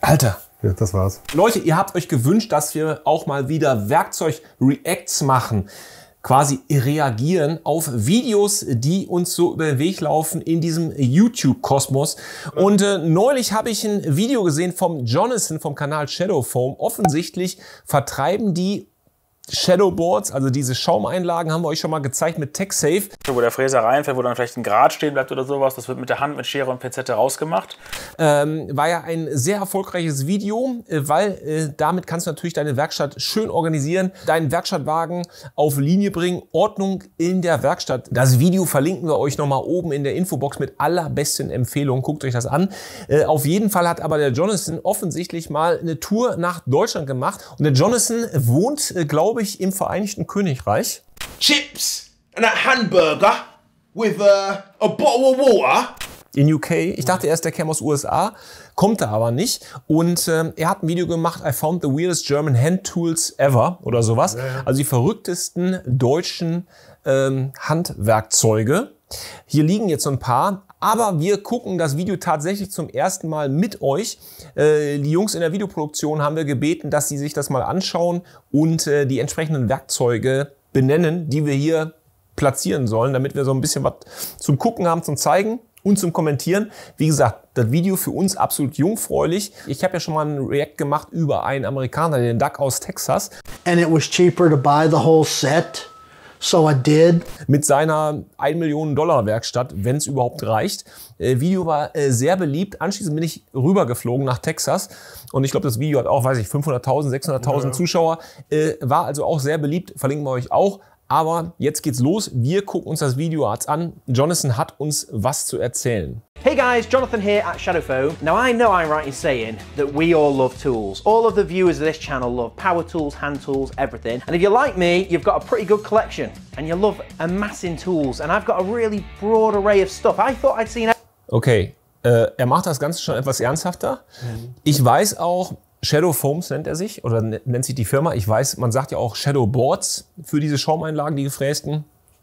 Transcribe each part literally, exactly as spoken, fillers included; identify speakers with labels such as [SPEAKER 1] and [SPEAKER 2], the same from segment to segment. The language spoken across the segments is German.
[SPEAKER 1] Alter.
[SPEAKER 2] Ja, das war's.
[SPEAKER 1] Leute, ihr habt euch gewünscht, dass wir auch mal wieder Werkzeug-Reacts machen. Quasi reagieren auf Videos, die uns so über den Weg laufen in diesem YouTube-Kosmos. Und äh, neulich habe ich ein Video gesehen vom Jonathan vom Kanal Shadow Foam. Offensichtlich vertreiben die Shadowboards, also diese Schaumeinlagen, haben wir euch schon mal gezeigt mit TechSafe.
[SPEAKER 3] Wo der Fräser reinfällt, wo dann vielleicht ein Grat stehen bleibt oder sowas, das wird mit der Hand, mit Schere und Pinzette rausgemacht.
[SPEAKER 1] Ähm, war ja ein sehr erfolgreiches Video, äh, weil äh, damit kannst du natürlich deine Werkstatt schön organisieren, deinen Werkstattwagen auf Linie bringen, Ordnung in der Werkstatt. Das Video verlinken wir euch nochmal oben in der Infobox mit allerbesten Empfehlungen. Guckt euch das an. Äh, auf jeden Fall hat aber der Jonathan offensichtlich mal eine Tour nach Deutschland gemacht. Und der Jonathan wohnt, äh, glaube ich, im Vereinigten Königreich.
[SPEAKER 4] Chips and a hamburger with a, a bottle of water.
[SPEAKER 1] In U K. Ich dachte erst, der käme aus U S A, kommt er aber nicht. Und ähm, er hat ein Video gemacht, I found the weirdest German hand tools ever oder sowas. Ja, ja. Also die verrücktesten deutschen ähm, Handwerkzeuge. Hier liegen jetzt so ein paar. Aber wir gucken das Video tatsächlich zum ersten Mal mit euch. Äh, die Jungs in der Videoproduktion haben wir gebeten, dass sie sich das mal anschauen und äh, die entsprechenden Werkzeuge benennen, die wir hier platzieren sollen, damit wir so ein bisschen was zum Gucken haben, zum Zeigen und zum Kommentieren. Wie gesagt, das Video für uns absolut jungfräulich. Ich habe ja schon mal ein React gemacht über einen Amerikaner, den Duck aus Texas.
[SPEAKER 5] And it was cheaper to buy the whole set. So I did.
[SPEAKER 1] Mit seiner ein Million Dollar Werkstatt, wenn es überhaupt reicht. Äh, Video war äh, sehr beliebt. Anschließend bin ich rübergeflogen nach Texas. Und ich glaube, das Video hat auch, weiß ich, fünfhunderttausend, sechshunderttausend ja. Zuschauer. Äh, war also auch sehr beliebt. Verlinken wir euch auch. Aber jetzt geht's los. Wir gucken uns das Video jetzt an. Jonathan hat uns was zu erzählen.
[SPEAKER 6] Hey guys, Jonathan here at Shadow Foam. Now I know I'm right in saying that we all love tools. All of the viewers of this channel love power tools, hand tools, everything. And if you're like me, you've got a pretty good collection and you love amassing tools. And I've got a really broad array of stuff. I thought I'd seen...
[SPEAKER 1] Okay, äh, er macht das Ganze schon etwas ernsthafter. Ich weiß auch, Shadow Foams nennt er sich oder nennt sich die Firma. Ich weiß, man sagt ja auch Shadow Boards für diese Schaumeinlagen, die gefrästen.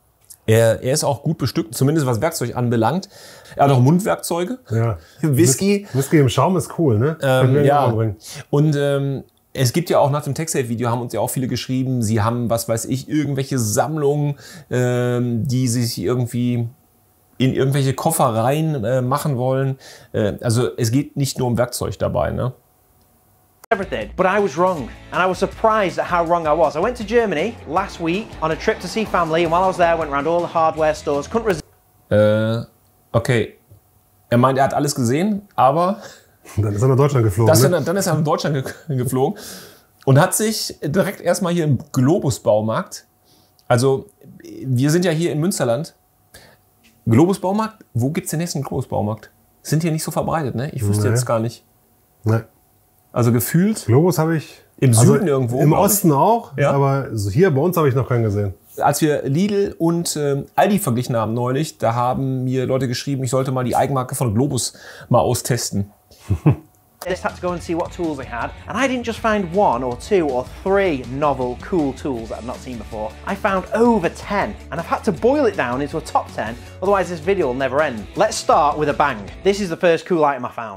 [SPEAKER 1] Er, er ist auch gut bestückt, zumindest was Werkzeug anbelangt. Er hat auch Mundwerkzeuge. Ja. Whisky.
[SPEAKER 2] Whisky im Schaum ist cool, ne?
[SPEAKER 1] Ähm, ja. Und ähm, es gibt ja auch nach dem TechSafe-Video, haben uns ja auch viele geschrieben, sie haben, was weiß ich, irgendwelche Sammlungen, ähm, die sich irgendwie in irgendwelche Koffer rein äh, machen wollen. Äh, also es geht nicht nur um Werkzeug dabei, ne?
[SPEAKER 6] Everything, but I was wrong, and I was surprised at how wrong I was. I went to Germany last week on a trip to see family, and while I was there, I went around all the hardware stores. Couldn't resist.
[SPEAKER 1] Äh, okay. Er meint, er hat alles gesehen, aber
[SPEAKER 2] dann ist er nach Deutschland geflogen.
[SPEAKER 1] Das,
[SPEAKER 2] ne?
[SPEAKER 1] Dann ist er nach Deutschland ge geflogen und hat sich direkt erstmal hier im Globus-Baumarkt. Also wir sind ja hier in Münsterland. Globus-Baumarkt. Wo gibt's den nächsten Globus-Baumarkt? Sind hier nicht so verbreitet, ne? Ich wüsste nee. jetzt gar nicht.
[SPEAKER 2] Nee.
[SPEAKER 1] Also gefühlt.
[SPEAKER 2] Globus habe ich.
[SPEAKER 1] Im
[SPEAKER 2] also
[SPEAKER 1] Süden irgendwo.
[SPEAKER 2] Im Osten
[SPEAKER 1] ich.
[SPEAKER 2] auch, ja? Aber hier bei uns habe ich noch keinen gesehen.
[SPEAKER 1] Als wir Lidl und äh, Aldi verglichen haben neulich, da haben mir Leute geschrieben, ich sollte mal die Eigenmarke von Globus mal austesten.
[SPEAKER 6] I just had to go and see what tools they had, and I didn't just find one or two or three novel, cool tools that I've not seen before. I found over ten, and I've had to boil it down into a top ten, otherwise this video will never end. Let's start with a bang. This is the first cool item I found.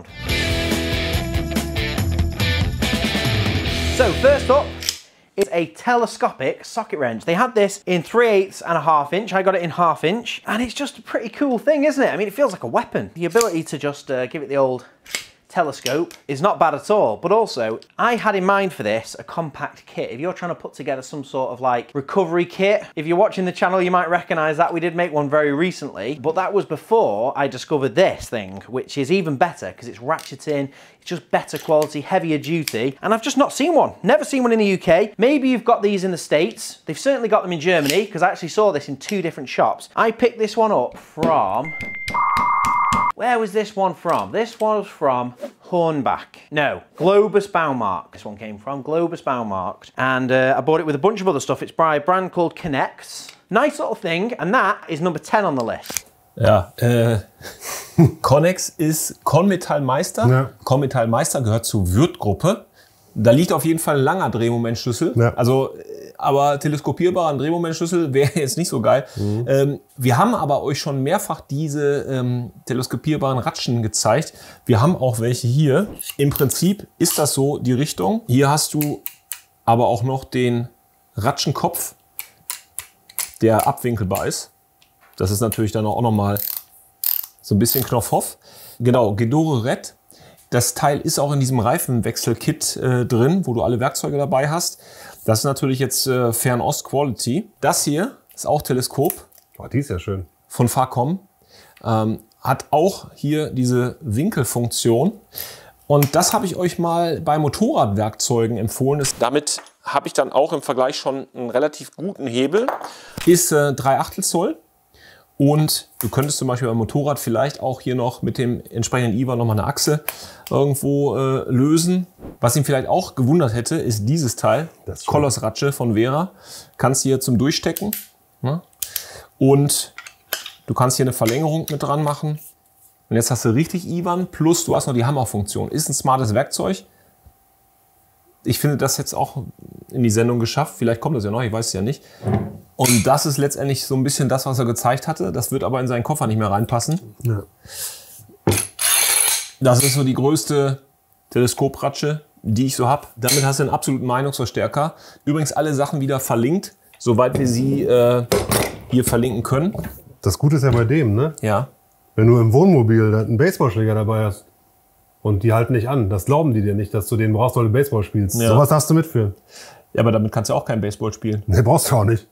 [SPEAKER 6] So first up is a telescopic socket wrench. They had this in three eighths and a half inch. I got it in half inch, and it's just a pretty cool thing, isn't it? I mean, it feels like a weapon. The ability to just uh, give it the old telescope is not bad at all, but also I had in mind for this a compact kit. If you're trying to put together some sort of like recovery kit, if you're watching the channel you might recognize that. We did make one very recently, but that was before I discovered this thing, which is even better because it's ratcheting, it's just better quality, heavier duty, and I've just not seen one. Never seen one in the U K. Maybe you've got these in the States. They've certainly got them in Germany because I actually saw this in two different shops. I picked this one up from... Where was this one from? This one was from Hornbach. No, Globus Baumarkt. This one came from Globus Baumarkt. And uh, I bought it with a bunch of other stuff. It's by a brand called Connex. Nice little thing, and that is number ten on the list.
[SPEAKER 1] Ja, äh, Connex ist Conmetallmeister. Ja. Conmetallmeister gehört zur Würth-Gruppe. Da liegt auf jeden Fall ein langer Drehmomentschlüssel. Ja. Also aber teleskopierbarer Drehmomentschlüssel wäre jetzt nicht so geil. Mhm. Ähm, wir haben aber euch schon mehrfach diese ähm, teleskopierbaren Ratschen gezeigt. Wir haben auch welche hier. Im Prinzip ist das so die Richtung. Hier hast du aber auch noch den Ratschenkopf, der abwinkelbar ist. Das ist natürlich dann auch noch mal so ein bisschen Knopfhoff. Genau, Gedore Red. Das Teil ist auch in diesem Reifenwechsel-Kit äh, drin, wo du alle Werkzeuge dabei hast. Das ist natürlich jetzt äh, Fernost-Quality. Das hier ist auch Teleskop.
[SPEAKER 2] Oh, die ist ja schön.
[SPEAKER 1] Von Facom. Ähm, hat auch hier diese Winkelfunktion. Und das habe ich euch mal bei Motorradwerkzeugen empfohlen. Damit habe ich dann auch im Vergleich schon einen relativ guten Hebel. Ist äh, drei Achtel Zoll. Und du könntest zum Beispiel beim Motorrad vielleicht auch hier noch mit dem entsprechenden I V A noch mal eine Achse irgendwo äh, lösen. Was ihn vielleicht auch gewundert hätte, ist dieses Teil, das Kolossratsche von Wera. Kannst hier zum Durchstecken. Ne? Und du kannst hier eine Verlängerung mit dran machen. Und jetzt hast du richtig I V A N, plus du hast noch die Hammerfunktion. Ist ein smartes Werkzeug. Ich finde das jetzt auch in die Sendung geschafft. Vielleicht kommt das ja noch, ich weiß es ja nicht. Und das ist letztendlich so ein bisschen das, was er gezeigt hatte. Das wird aber in seinen Koffer nicht mehr reinpassen. Ja. Das ist so die größte Teleskopratsche, die ich so habe. Damit hast du einen absoluten Meinungsverstärker. Übrigens alle Sachen wieder verlinkt, soweit wir sie äh, hier verlinken können.
[SPEAKER 2] Das Gute ist ja bei dem, ne?
[SPEAKER 1] Ja.
[SPEAKER 2] Wenn du im Wohnmobil einen Baseballschläger dabei hast und die halten nicht an, das glauben die dir nicht, dass du den brauchst, weil du Baseball spielst. Ja. Sowas darfst du mitführen.
[SPEAKER 1] Ja, aber damit kannst du auch kein Baseball spielen.
[SPEAKER 2] Ne, brauchst du auch nicht.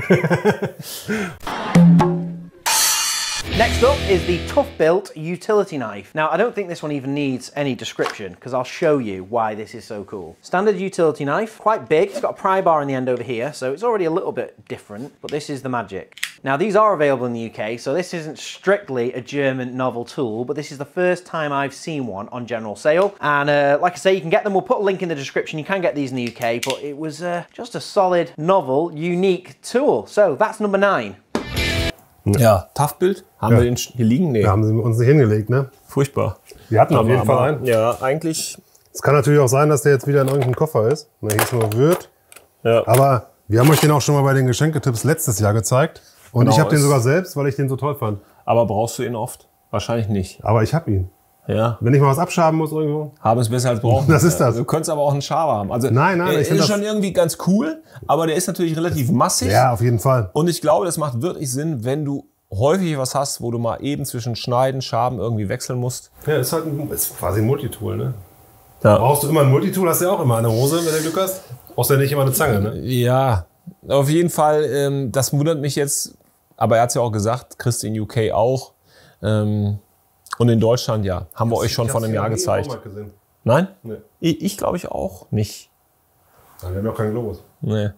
[SPEAKER 6] Next up is the Tough Built utility knife. Now, I don't think this one even needs any description because I'll show you why this is so cool. Standard utility knife, quite big. It's got a pry bar in the end over here, so it's already a little bit different, but this is the magic. Now, these are available in the U K, so this isn't strictly a German novel tool, but this is the first time I've seen one on general sale. And uh, like I say, you can get them. We'll put a link in the description. You can get these in the U K, but it was uh, just a solid, novel, unique tool. So that's number nine.
[SPEAKER 1] Ja, Tough Built. Haben ja. wir den hier liegen? Nee.
[SPEAKER 2] Ja, haben sie uns nicht hingelegt, ne?
[SPEAKER 1] Furchtbar.
[SPEAKER 2] Wir hatten
[SPEAKER 1] aber,
[SPEAKER 2] auf jeden
[SPEAKER 1] aber,
[SPEAKER 2] Fall einen.
[SPEAKER 1] Ja, eigentlich.
[SPEAKER 2] Es kann natürlich auch sein, dass der jetzt wieder in irgendeinem Koffer ist. Na, hier ist nur Wirt. Ja. Aber wir haben euch den auch schon mal bei den Geschenketipps letztes Jahr gezeigt. Und genau, ich habe den sogar selbst, weil ich den so toll fand.
[SPEAKER 1] Aber brauchst du ihn oft? Wahrscheinlich nicht.
[SPEAKER 2] Aber ich habe ihn.
[SPEAKER 1] Ja.
[SPEAKER 2] Wenn ich mal was abschaben muss irgendwo.
[SPEAKER 1] Haben es besser als brauchen.
[SPEAKER 2] Das ist das.
[SPEAKER 1] Du könntest aber auch einen Schaber haben. Also,
[SPEAKER 2] nein, nein.
[SPEAKER 1] Er
[SPEAKER 2] ich
[SPEAKER 1] ist schon irgendwie ganz cool, aber der ist natürlich relativ massig.
[SPEAKER 2] Ja, auf jeden Fall.
[SPEAKER 1] Und ich glaube, das macht wirklich Sinn, wenn du häufig was hast, wo du mal eben zwischen Schneiden, Schaben irgendwie wechseln musst.
[SPEAKER 2] Ja, ist halt ein, ist quasi ein Multitool, ne? Ja. Brauchst du immer ein Multitool, hast du ja auch immer eine Hose, wenn du Glück hast. Brauchst du ja nicht immer eine Zange, ne?
[SPEAKER 1] Ja, auf jeden Fall, ähm, das wundert mich jetzt, aber er hat es ja auch gesagt, kriegst du in U K auch. Ähm, und in Deutschland, ja, haben wir euch schon vor einem Jahr gezeigt. Auch mal gesehen. Nein? Nee. Ich, ich glaube ich auch nicht.
[SPEAKER 2] Dann haben wir auch keinen Globus.
[SPEAKER 1] Nee.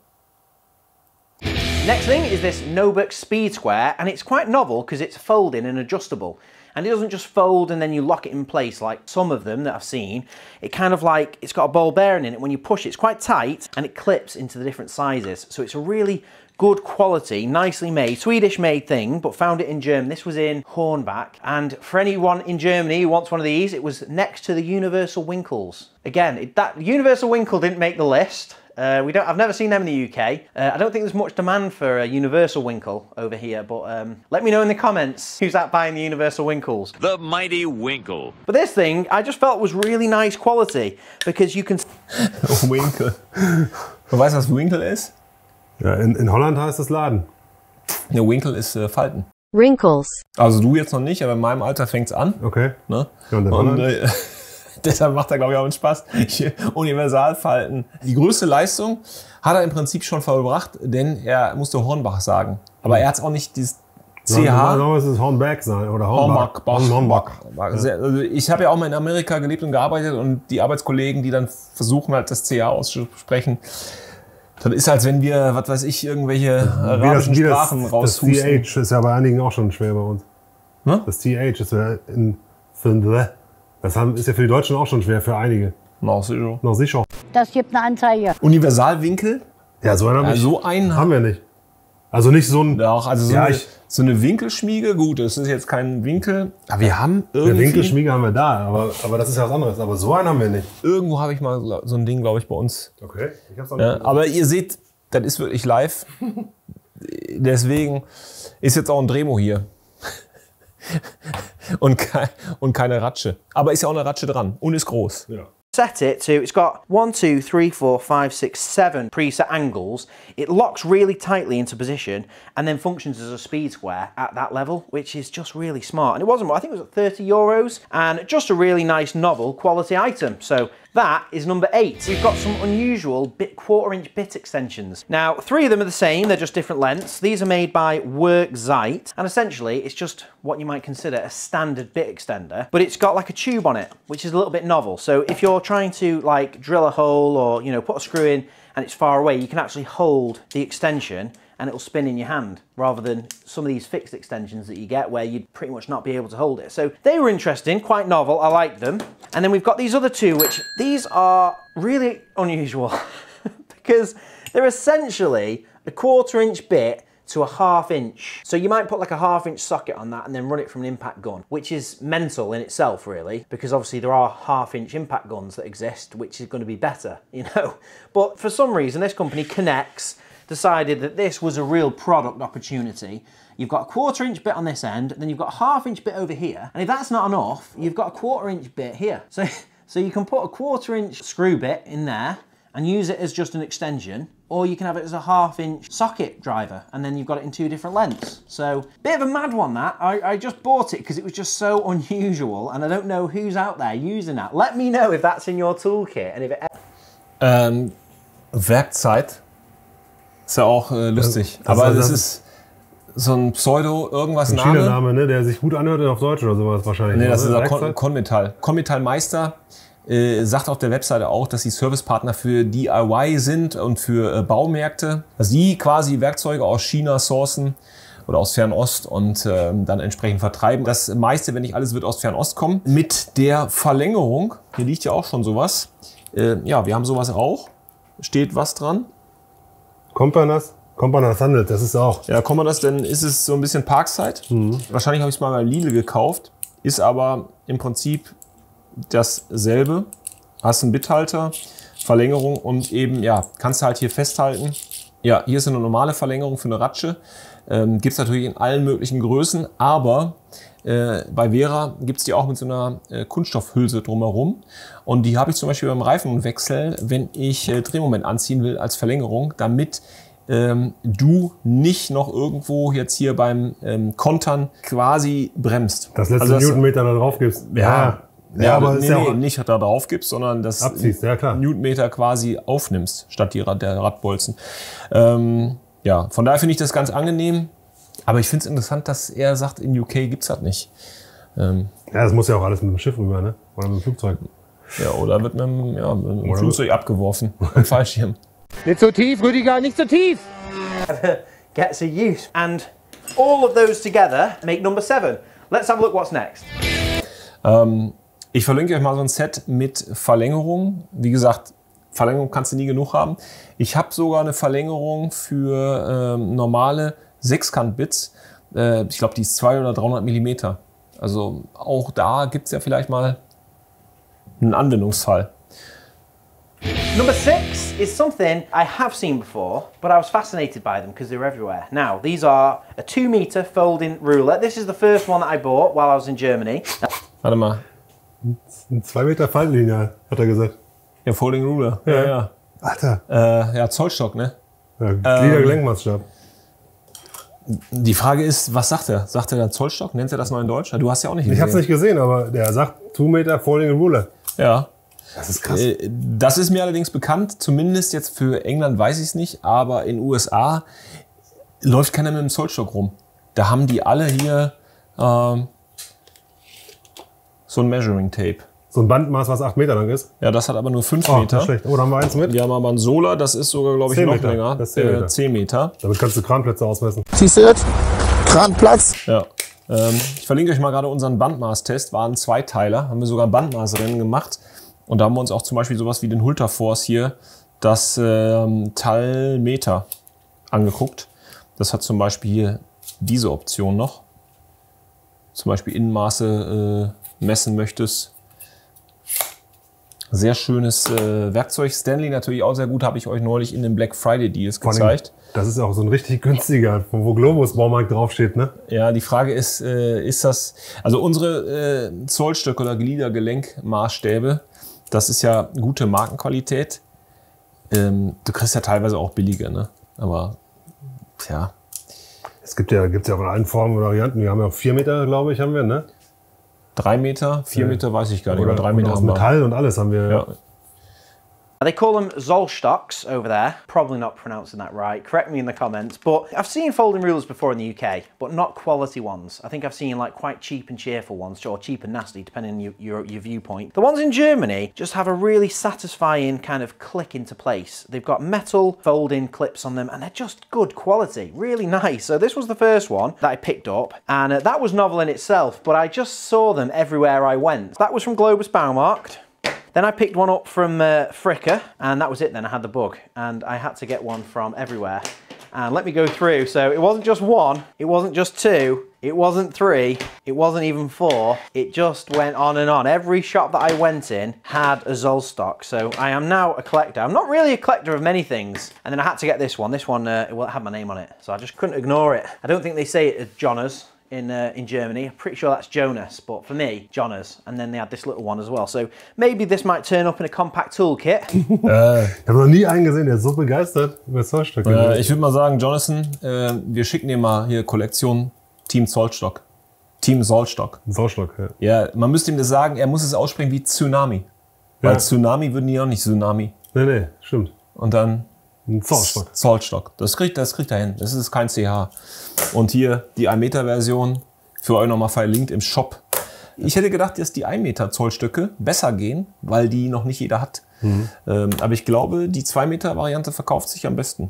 [SPEAKER 6] Next thing is this Nobuck Speed Square, and it's quite novel because it's folding and adjustable. And it doesn't just fold and then you lock it in place like some of them that I've seen. It kind of like, it's got a ball bearing in it. When you push it, it's quite tight and it clips into the different sizes. So it's a really good quality, nicely made, Swedish made thing, but found it in Germany. This was in Hornbach. And for anyone in Germany who wants one of these, it was next to the Universal Winkles. Again, it, that Universal Winkle didn't make the list. Uh, we don't. I've never seen them in the U K. Uh, I don't think there's much demand for a Universal Winkle over here, but um, let me know in the comments who's out buying the Universal Winkles.
[SPEAKER 7] The mighty Winkle.
[SPEAKER 6] But this thing, I just felt was really nice quality because you can...
[SPEAKER 1] Winkle. Du weißt, was Winkle ist?
[SPEAKER 2] Ja, in, in Holland heißt es Laden.
[SPEAKER 1] Der Winkle ist äh, Falten.
[SPEAKER 8] Wrinkles.
[SPEAKER 1] Also du jetzt noch nicht, aber in meinem Alter fängt's an.
[SPEAKER 2] Okay.
[SPEAKER 1] Ne?
[SPEAKER 2] Ja, und in
[SPEAKER 1] und äh, deshalb macht er, glaube ich, auch einen Spaß. Hier, Universalfalten. Die größte Leistung hat er im Prinzip schon vollbracht, denn er musste Hornbach sagen. Aber er hat es auch nicht dieses C H.
[SPEAKER 2] Ja, es ist Hornbach sein oder Hornbach.
[SPEAKER 1] Hornbach. Also ich habe ja auch mal in Amerika gelebt und gearbeitet und die Arbeitskollegen, die dann versuchen halt das C H auszusprechen, das ist, als wenn wir, was weiß ich, irgendwelche arabischen
[SPEAKER 2] wie das,
[SPEAKER 1] Sprachen raushusten.
[SPEAKER 2] Das T H ist ja bei einigen auch schon schwer bei uns.
[SPEAKER 1] Hm?
[SPEAKER 2] Das T H ist ja in... Das ist ja für die Deutschen auch schon schwer, für einige.
[SPEAKER 1] Noch sicher.
[SPEAKER 2] Noch sicher.
[SPEAKER 8] Das gibt eine Anzeige.
[SPEAKER 1] Universalwinkel?
[SPEAKER 2] Ja, so einen,
[SPEAKER 1] ja, so einen
[SPEAKER 2] haben wir nicht. Also nicht so ein...
[SPEAKER 1] Doch, also so,
[SPEAKER 2] ja,
[SPEAKER 1] eine,
[SPEAKER 2] ich,
[SPEAKER 1] so eine Winkelschmiege, gut, das ist jetzt kein Winkel, aber wir haben irgendwie...
[SPEAKER 2] Eine Winkelschmiege haben wir da, aber, aber das ist ja was anderes. Aber so einen haben wir nicht.
[SPEAKER 1] Irgendwo habe ich mal so ein Ding, glaube ich, bei uns.
[SPEAKER 2] Okay, ich hab's auch nicht.
[SPEAKER 1] Ja, aber ihr seht, das ist wirklich live. Deswegen ist jetzt auch ein Dremo hier. und, ke und keine Ratsche. Aber ist ja auch eine Ratsche dran und ist groß.
[SPEAKER 2] Ja.
[SPEAKER 6] Set it to, it's got one, two, three, four, five, six, seven preset angles. It locks really tightly into position and then functions as a speed square at that level, which is just really smart. And it wasn't, I think it was at thirty euros and just a really nice novel quality item. So that is number eight. We've got some unusual bit quarter inch bit extensions. Now, three of them are the same, they're just different lengths. These are made by Workzite, and essentially it's just what you might consider a standard bit extender, but it's got like a tube on it, which is a little bit novel. So if you're trying to like drill a hole or, you know, put a screw in and it's far away, you can actually hold the extension and it'll spin in your hand rather than some of these fixed extensions that you get where you'd pretty much not be able to hold it. So they were interesting, quite novel, I liked them. And then we've got these other two, which these are really unusual because they're essentially a quarter inch bit to a half inch. So you might put like a half inch socket on that and then run it from an impact gun, which is mental in itself really, because obviously there are half inch impact guns that exist, which is going to be better, you know. But for some reason, this company, Connex, decided that this was a real product opportunity. You've got a quarter inch bit on this end, then you've got a half inch bit over here. And if that's not enough, you've got a quarter inch bit here. So, so you can put a quarter inch screw bit in there and use it as just an extension, or you can have it as a half inch socket driver, and then you've got it in two different lengths. So, bit of a mad one that. I, I just bought it because it was just so unusual, and I don't know who's out there using that. Let me know if that's in your toolkit, and if it...
[SPEAKER 1] Ähm, Werkzeit. Ist ja auch äh, lustig.
[SPEAKER 2] Das, das
[SPEAKER 1] aber
[SPEAKER 2] das
[SPEAKER 1] das ist so ein Pseudo-irgendwas
[SPEAKER 2] ein
[SPEAKER 1] Name.
[SPEAKER 2] China-Name, ne, der sich gut anhört auf Deutsch oder sowas wahrscheinlich.
[SPEAKER 1] Nee, das
[SPEAKER 2] oder?
[SPEAKER 1] ist der Conmetall. Conmetall Meister äh, sagt auf der Webseite auch, dass sie Servicepartner für D I Y sind und für äh, Baumärkte. Dass sie quasi Werkzeuge aus China sourcen oder aus Fernost und äh, dann entsprechend vertreiben. Das meiste, wenn nicht alles, wird aus Fernost kommen. Mit der Verlängerung, hier liegt ja auch schon sowas. Äh, ja, wir haben sowas auch. Steht was dran?
[SPEAKER 2] Kompanas? Kompanas handelt, das ist auch.
[SPEAKER 1] Ja, kommt man das, denn ist es so ein bisschen Parkside. Mhm. Wahrscheinlich habe ich es mal bei Lidl gekauft. Ist aber im Prinzip dasselbe. Hast einen Bithalter, Verlängerung und eben, ja, kannst du halt hier festhalten. Ja, hier ist eine normale Verlängerung für eine Ratsche. Ähm, gibt es natürlich in allen möglichen Größen, aber äh, bei Vera gibt es die auch mit so einer äh, Kunststoffhülse drumherum. Und die habe ich zum Beispiel beim Reifenwechsel, wenn ich äh, Drehmoment anziehen will als Verlängerung, damit ähm, du nicht noch irgendwo jetzt hier beim ähm, Kontern quasi bremst.
[SPEAKER 2] Das letzte
[SPEAKER 1] also das,
[SPEAKER 2] Newtonmeter da drauf gibst.
[SPEAKER 1] Ja, ja,
[SPEAKER 2] ja, aber
[SPEAKER 1] nee,
[SPEAKER 2] ist ja
[SPEAKER 1] nee,
[SPEAKER 2] auch
[SPEAKER 1] nicht da drauf gibst, sondern das
[SPEAKER 2] abziehst, ja, klar.
[SPEAKER 1] Newtonmeter quasi aufnimmst, statt die, der Radbolzen. Ähm, ja, von daher finde ich das ganz angenehm. Aber ich finde es interessant, dass er sagt, in U K gibt es das nicht. Ähm,
[SPEAKER 2] ja, das muss ja auch alles mit dem Schiff rüber, ne? Oder mit dem Flugzeug.
[SPEAKER 1] Ja, oder wird mit dem, ja, mit dem Flugzeug abgeworfen. Am Fallschirm.
[SPEAKER 7] Nicht so tief, Rüdiger, nicht so tief!
[SPEAKER 6] Gets a use. And all of those together make number seven. Let's have a look what's next.
[SPEAKER 1] Ähm, ich verlinke euch mal so ein Set mit Verlängerung. Wie gesagt, Verlängerung kannst du nie genug haben. Ich habe sogar eine Verlängerung für ähm, normale Sechskant-Bits. Äh, ich glaube, die ist zweihundert oder dreihundert Millimeter. Also auch da gibt es ja vielleicht mal einen Anwendungsfall.
[SPEAKER 6] Number six is something I have seen before, but I was fascinated by them because they're everywhere. Now, these are a two meter folding ruler. This is the first one that I bought while I was in Germany.
[SPEAKER 1] Warte mal.
[SPEAKER 2] Ein zwei Meter Faltenlinie, hat er gesagt.
[SPEAKER 1] Ja, Folding Ruler. Ja, ja. ja.
[SPEAKER 2] Alter.
[SPEAKER 1] Äh, ja, Zollstock, ne?
[SPEAKER 2] Ja, Gliedergelenkmaßstab.
[SPEAKER 1] Die Frage ist, was sagt er? Sagt er dann Zollstock? Nennt er das noch in Deutsch? Du hast ja auch nicht gesehen.
[SPEAKER 2] Ich habe es nicht gesehen, aber der sagt zwei Meter Folding Ruler.
[SPEAKER 1] Ja.
[SPEAKER 2] Das ist krass.
[SPEAKER 1] Das ist mir allerdings bekannt, zumindest jetzt für England weiß ich es nicht, aber in den U S A läuft keiner mit einem Zollstock rum. Da haben die alle hier ähm, so ein Measuring Tape.
[SPEAKER 2] So ein Bandmaß, was acht Meter lang ist?
[SPEAKER 1] Ja, das hat aber nur fünf
[SPEAKER 2] oh,
[SPEAKER 1] Meter.
[SPEAKER 2] Nicht schlecht. Oh, da haben wir eins mit.
[SPEAKER 1] Wir haben aber ein Solar, das ist sogar, glaube ich, noch
[SPEAKER 2] Meter.
[SPEAKER 1] länger.
[SPEAKER 2] Das ist zehn Meter.
[SPEAKER 1] Äh, zehn Meter.
[SPEAKER 2] Damit kannst du Kranplätze ausmessen.
[SPEAKER 7] Siehst du das? Kranplatz.
[SPEAKER 1] Ja. Ähm, ich verlinke euch mal gerade unseren Bandmaß-Test. War ein Zweiteiler. Haben wir sogar ein Bandmaßrennen gemacht. Und da haben wir uns auch zum Beispiel sowas wie den Hulterforce hier, das ähm, Talmeter, angeguckt. Das hat zum Beispiel hier diese Option noch. Zum Beispiel Innenmaße äh, messen möchtest. Sehr schönes äh, Werkzeug. Stanley natürlich auch sehr gut, habe ich euch neulich in den Black Friday Deals gezeigt.
[SPEAKER 2] Das ist auch so ein richtig günstiger, wo Globus Baumarkt draufsteht, ne?
[SPEAKER 1] Ja, die Frage ist, äh, ist das, also unsere äh, Zollstöcke oder Gliedergelenkmaßstäbe, das ist ja gute Markenqualität. Ähm, du kriegst ja teilweise auch billige, ne? Aber, tja.
[SPEAKER 2] Es gibt ja, gibt's ja auch in allen Formen und Varianten. Wir haben ja auch vier Meter, glaube ich, haben wir, ne?
[SPEAKER 1] Drei Meter, vier
[SPEAKER 2] Ja.
[SPEAKER 1] Meter, weiß ich gar nicht.
[SPEAKER 2] Oder,
[SPEAKER 1] Oder drei
[SPEAKER 2] und
[SPEAKER 1] Meter
[SPEAKER 2] aus
[SPEAKER 1] haben wir.
[SPEAKER 2] Metall und alles haben wir.
[SPEAKER 1] Ja.
[SPEAKER 6] They call them Zollstocks over there. Probably not pronouncing that right. Correct me in the comments. But I've seen folding rulers before in the U K, but not quality ones. I think I've seen like quite cheap and cheerful ones, or cheap and nasty, depending on your, your, your viewpoint. The ones in Germany just have a really satisfying kind of click into place. They've got metal folding clips on them, and they're just good quality, really nice. So this was the first one that I picked up, and uh, that was novel in itself, but I just saw them everywhere I went. That was from Globus Baumarkt. Then I picked one up from uh, Fricker, and that was it then, I had the bug. And I had to get one from everywhere. And let me go through. So it wasn't just one, it wasn't just two, it wasn't three, it wasn't even four. It just went on and on. Every shop that I went in had a Zollstock. So I am now a collector. I'm not really a collector of many things. And then I had to get this one. This one, uh, well, it had my name on it. So I just couldn't ignore it. I don't think they say it as Jonas in uh, in Germany. I'm pretty sure that's Jonas, but for me, Jonas. And then they had this little one as well. So maybe this might turn up in a compact toolkit.
[SPEAKER 1] äh,
[SPEAKER 2] Ich habe noch nie einen gesehen, der ist so begeistert über Zollstöcke.
[SPEAKER 1] äh, ich würde mal sagen, Jonathan, äh, wir schicken dir mal hier Kollektion Team Zollstock. Team Zollstock.
[SPEAKER 2] Zollstock, ja.
[SPEAKER 1] Ja, man müsste ihm das sagen, er muss es aussprechen wie Tsunami. Weil
[SPEAKER 2] Ja.
[SPEAKER 1] Tsunami würden die auch nicht Tsunami.
[SPEAKER 2] Nee, nee, stimmt.
[SPEAKER 1] Und dann
[SPEAKER 2] Ein Zollstock.
[SPEAKER 1] Zollstock. Das kriegt, das kriegt er hin. Das ist kein C H. Und hier die ein Meter Version für euch nochmal verlinkt im Shop. Ich hätte gedacht, dass die ein Meter Zollstöcke besser gehen, weil die noch nicht jeder hat. Mhm. Ähm, aber ich glaube, die zwei Meter Variante verkauft sich am besten.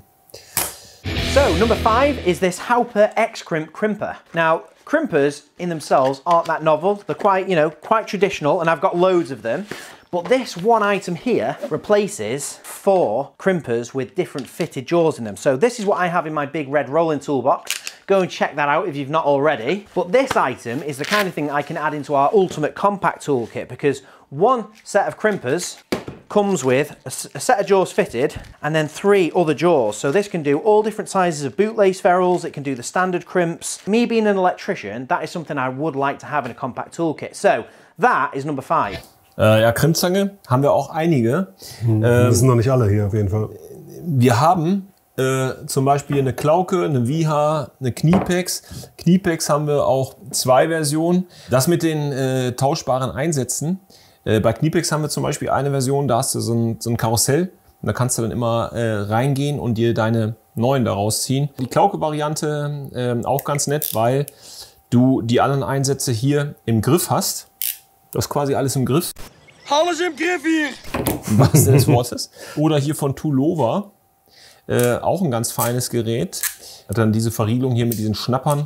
[SPEAKER 6] So, number five is this Hauper X-Crimp Crimper. Now, crimpers in themselves aren't that novel. They're quite, you know, quite traditional, and I've got loads of them. But this one item here replaces four crimpers with different fitted jaws in them. So this is what I have in my big red rolling toolbox. Go and check that out if you've not already. But this item is the kind of thing I can add into our ultimate compact toolkit, because one set of crimpers comes with a, a set of jaws fitted and then three other jaws. So this can do all different sizes of bootlace ferrules, it can do the standard crimps. Me being an electrician, that is something I would like to have in a compact toolkit. So that is number five.
[SPEAKER 1] Äh, ja, Crimpzange haben wir auch einige.
[SPEAKER 2] Mhm.
[SPEAKER 1] Ähm,
[SPEAKER 2] das sind noch nicht alle hier auf jeden Fall.
[SPEAKER 1] Wir haben äh, zum Beispiel eine Klauke, eine Viha, eine Kniepex. Kniepex haben wir auch zwei Versionen. Das mit den äh, tauschbaren Einsätzen. Äh, bei Kniepex haben wir zum Beispiel eine Version, da hast du so ein, so ein Karussell. Und da kannst du dann immer äh, reingehen und dir deine neuen daraus ziehen. Die Klauke-Variante äh, auch ganz nett, weil du die anderen Einsätze hier im Griff hast. Du hast quasi alles im Griff.
[SPEAKER 4] Alles im Griff hier!
[SPEAKER 1] Im wahrsten Sinne des Wortes. Oder hier von Tulova. Äh, auch ein ganz feines Gerät. Hat dann diese Verriegelung hier mit diesen Schnappern.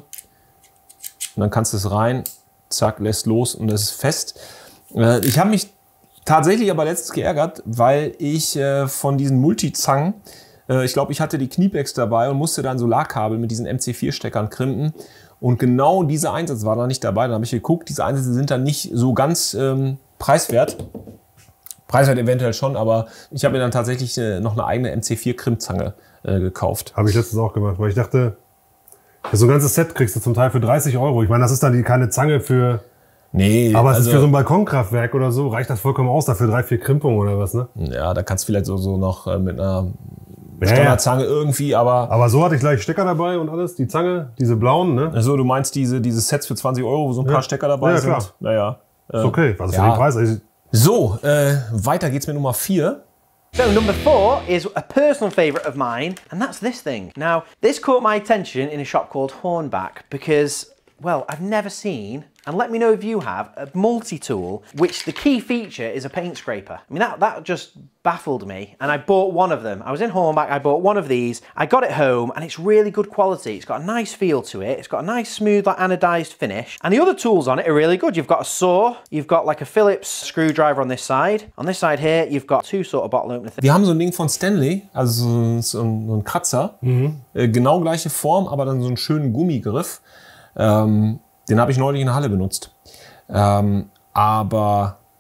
[SPEAKER 1] Und dann kannst du es rein, zack, lässt los und es ist fest. Äh, ich habe mich tatsächlich aber letztens geärgert, weil ich äh, von diesen Multizangen, äh, ich glaube, ich hatte die Kniepex dabei und musste dann Solarkabel mit diesen M C vier Steckern krimpen. Und genau dieser Einsatz war da nicht dabei. Dann habe ich geguckt, diese Einsätze sind dann nicht so ganz ähm, preiswert. Preiswert eventuell schon, aber ich habe mir dann tatsächlich äh, noch eine eigene M C vier Krimpzange äh, gekauft.
[SPEAKER 2] Habe ich letztens auch gemacht, weil ich dachte, so ein ganzes Set kriegst du zum Teil für dreißig Euro. Ich meine, das ist dann die, keine Zange für...
[SPEAKER 1] Nee,
[SPEAKER 2] aber es
[SPEAKER 1] also,
[SPEAKER 2] ist für so ein Balkonkraftwerk oder so, reicht das vollkommen aus, dafür drei, vier Krimpungen oder was, ne?
[SPEAKER 1] Ja, da kannst du vielleicht so, so noch äh, mit einer Standardzange ja, ja. irgendwie, aber...
[SPEAKER 2] Aber so hatte ich gleich Stecker dabei und alles, die Zange, diese blauen, ne?
[SPEAKER 1] Also du meinst diese, diese Sets für zwanzig Euro, wo so ein ja. paar Stecker dabei ja, sind? Klar. Naja.
[SPEAKER 2] Äh, ist okay, was ist ja. für den Preis? Also,
[SPEAKER 1] so, äh, weiter geht's mit Nummer vier.
[SPEAKER 6] So number four is a personal favourite of mine, and that's this thing. Now, this caught my attention in a shop called Hornback because, well, I've never seen, and let me know if you have, a multi-tool which the key feature is a paint scraper. I mean, that, that just baffled me, and I bought one of them. I was in Hornback, I bought one of these, I got it home, and it's really good quality. It's got a nice feel to it, it's got a nice smooth, like anodized finish, and the other tools on it are really good. You've got a saw, you've got like a Phillips screwdriver on this side. On this side here, you've got two sort of bottle opener things.
[SPEAKER 1] Wir haben so ein Ding von Stanley, also so ein, so ein Kratzer, mhm. äh, genau gleiche Form, aber dann so einen schönen Gummigriff. Ähm, den habe ich neulich in der Halle benutzt. Ähm, aber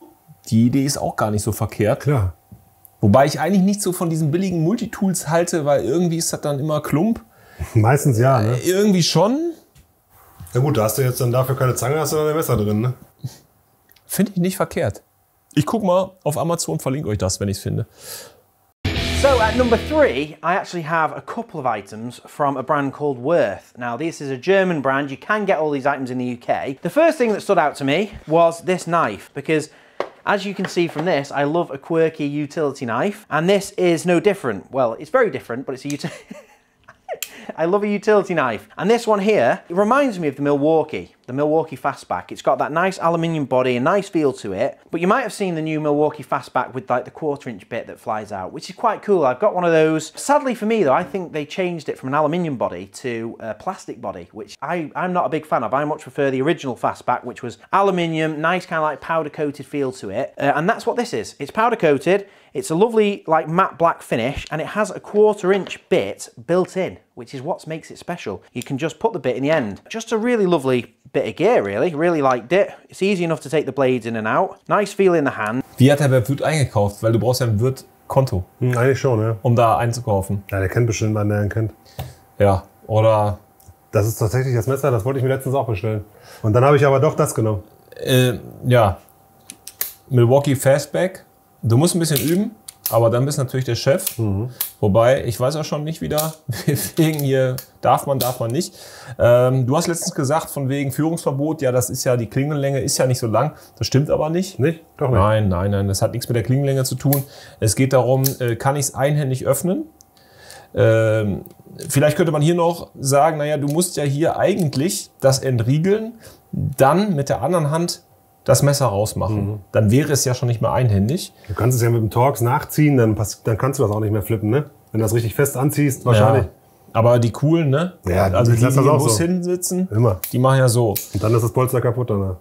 [SPEAKER 1] Die Idee ist auch gar nicht so verkehrt.
[SPEAKER 2] Klar.
[SPEAKER 1] Wobei ich eigentlich nicht so von diesen billigen Multitools halte, weil irgendwie ist das dann immer Klump.
[SPEAKER 2] Meistens ja, ne?
[SPEAKER 1] Äh, irgendwie schon.
[SPEAKER 2] Ja gut, da hast du jetzt dann dafür keine Zange, hast du dann ein Messer drin, ne?
[SPEAKER 1] Finde ich nicht verkehrt. Ich guck mal auf Amazon, verlinke euch das, wenn ich es finde.
[SPEAKER 6] So at number three, I actually have a couple of items from a brand called Worth. Now this is a German brand, you can get all these items in the U K. The first thing that stood out to me was this knife, because as you can see from this, I love a quirky utility knife, and this is no different. Well, it's very different, but it's a utility... I love a utility knife. And this one here, it reminds me of the Milwaukee, the Milwaukee Fastback. It's got that nice aluminium body, a nice feel to it. But you might have seen the new Milwaukee Fastback with like the quarter inch bit that flies out, which is quite cool. I've got one of those. Sadly for me though, I think they changed it from an aluminium body to a plastic body, which I, I'm not a big fan of. I much prefer the original Fastback, which was aluminium, nice kind of like powder coated feel to it. Uh, and that's what this is. It's powder coated. It's a lovely like matte black finish, and it has a quarter inch bit built in, which is what makes it special. You can just put the bit in the end. Just a really lovely bit of gear, really. Really liked it. It's easy enough to take the blades in and out. Nice feel in the hand.
[SPEAKER 1] Wie hat er bei Würth eingekauft? Weil du brauchst ja ein Würth-Konto.
[SPEAKER 2] Hm, eigentlich schon, ja.
[SPEAKER 1] Um da einzukaufen.
[SPEAKER 2] Ja, der kennt bestimmt einen, der ihn kennt.
[SPEAKER 1] Ja, oder...
[SPEAKER 2] Das ist tatsächlich das Messer, das wollte ich mir letztens auch bestellen. Und dann habe ich aber doch das genommen.
[SPEAKER 1] Äh, ja. Milwaukee Fastback. Du musst ein bisschen üben, aber dann bist du natürlich der Chef. Mhm. Wobei, ich weiß auch schon nicht wieder, wegen hier darf man, darf man nicht. Ähm, du hast letztens gesagt, von wegen Führungsverbot, ja, das ist ja, die Klingenlänge ist ja nicht so lang. Das stimmt aber nicht.
[SPEAKER 2] Nicht? Doch nicht.
[SPEAKER 1] Nein, nein, nein, das hat nichts mit der Klingenlänge zu tun. Es geht darum, äh, kann ich es einhändig öffnen? Ähm, vielleicht könnte man hier noch sagen, naja, du musst ja hier eigentlich das entriegeln, dann mit der anderen Hand das Messer rausmachen. Mhm. Dann wäre es ja schon nicht mehr einhändig.
[SPEAKER 2] Du kannst es ja mit dem Torx nachziehen, dann, pass, dann kannst du das auch nicht mehr flippen, ne? Wenn du das richtig fest anziehst, wahrscheinlich.
[SPEAKER 1] Ja, aber die coolen, ne?
[SPEAKER 2] Ja,
[SPEAKER 1] also die, die, die
[SPEAKER 2] im
[SPEAKER 1] Bus
[SPEAKER 2] so.
[SPEAKER 1] hinsitzen,
[SPEAKER 2] Immer.
[SPEAKER 1] Die machen ja so.
[SPEAKER 2] Und dann ist das Polster kaputt danach.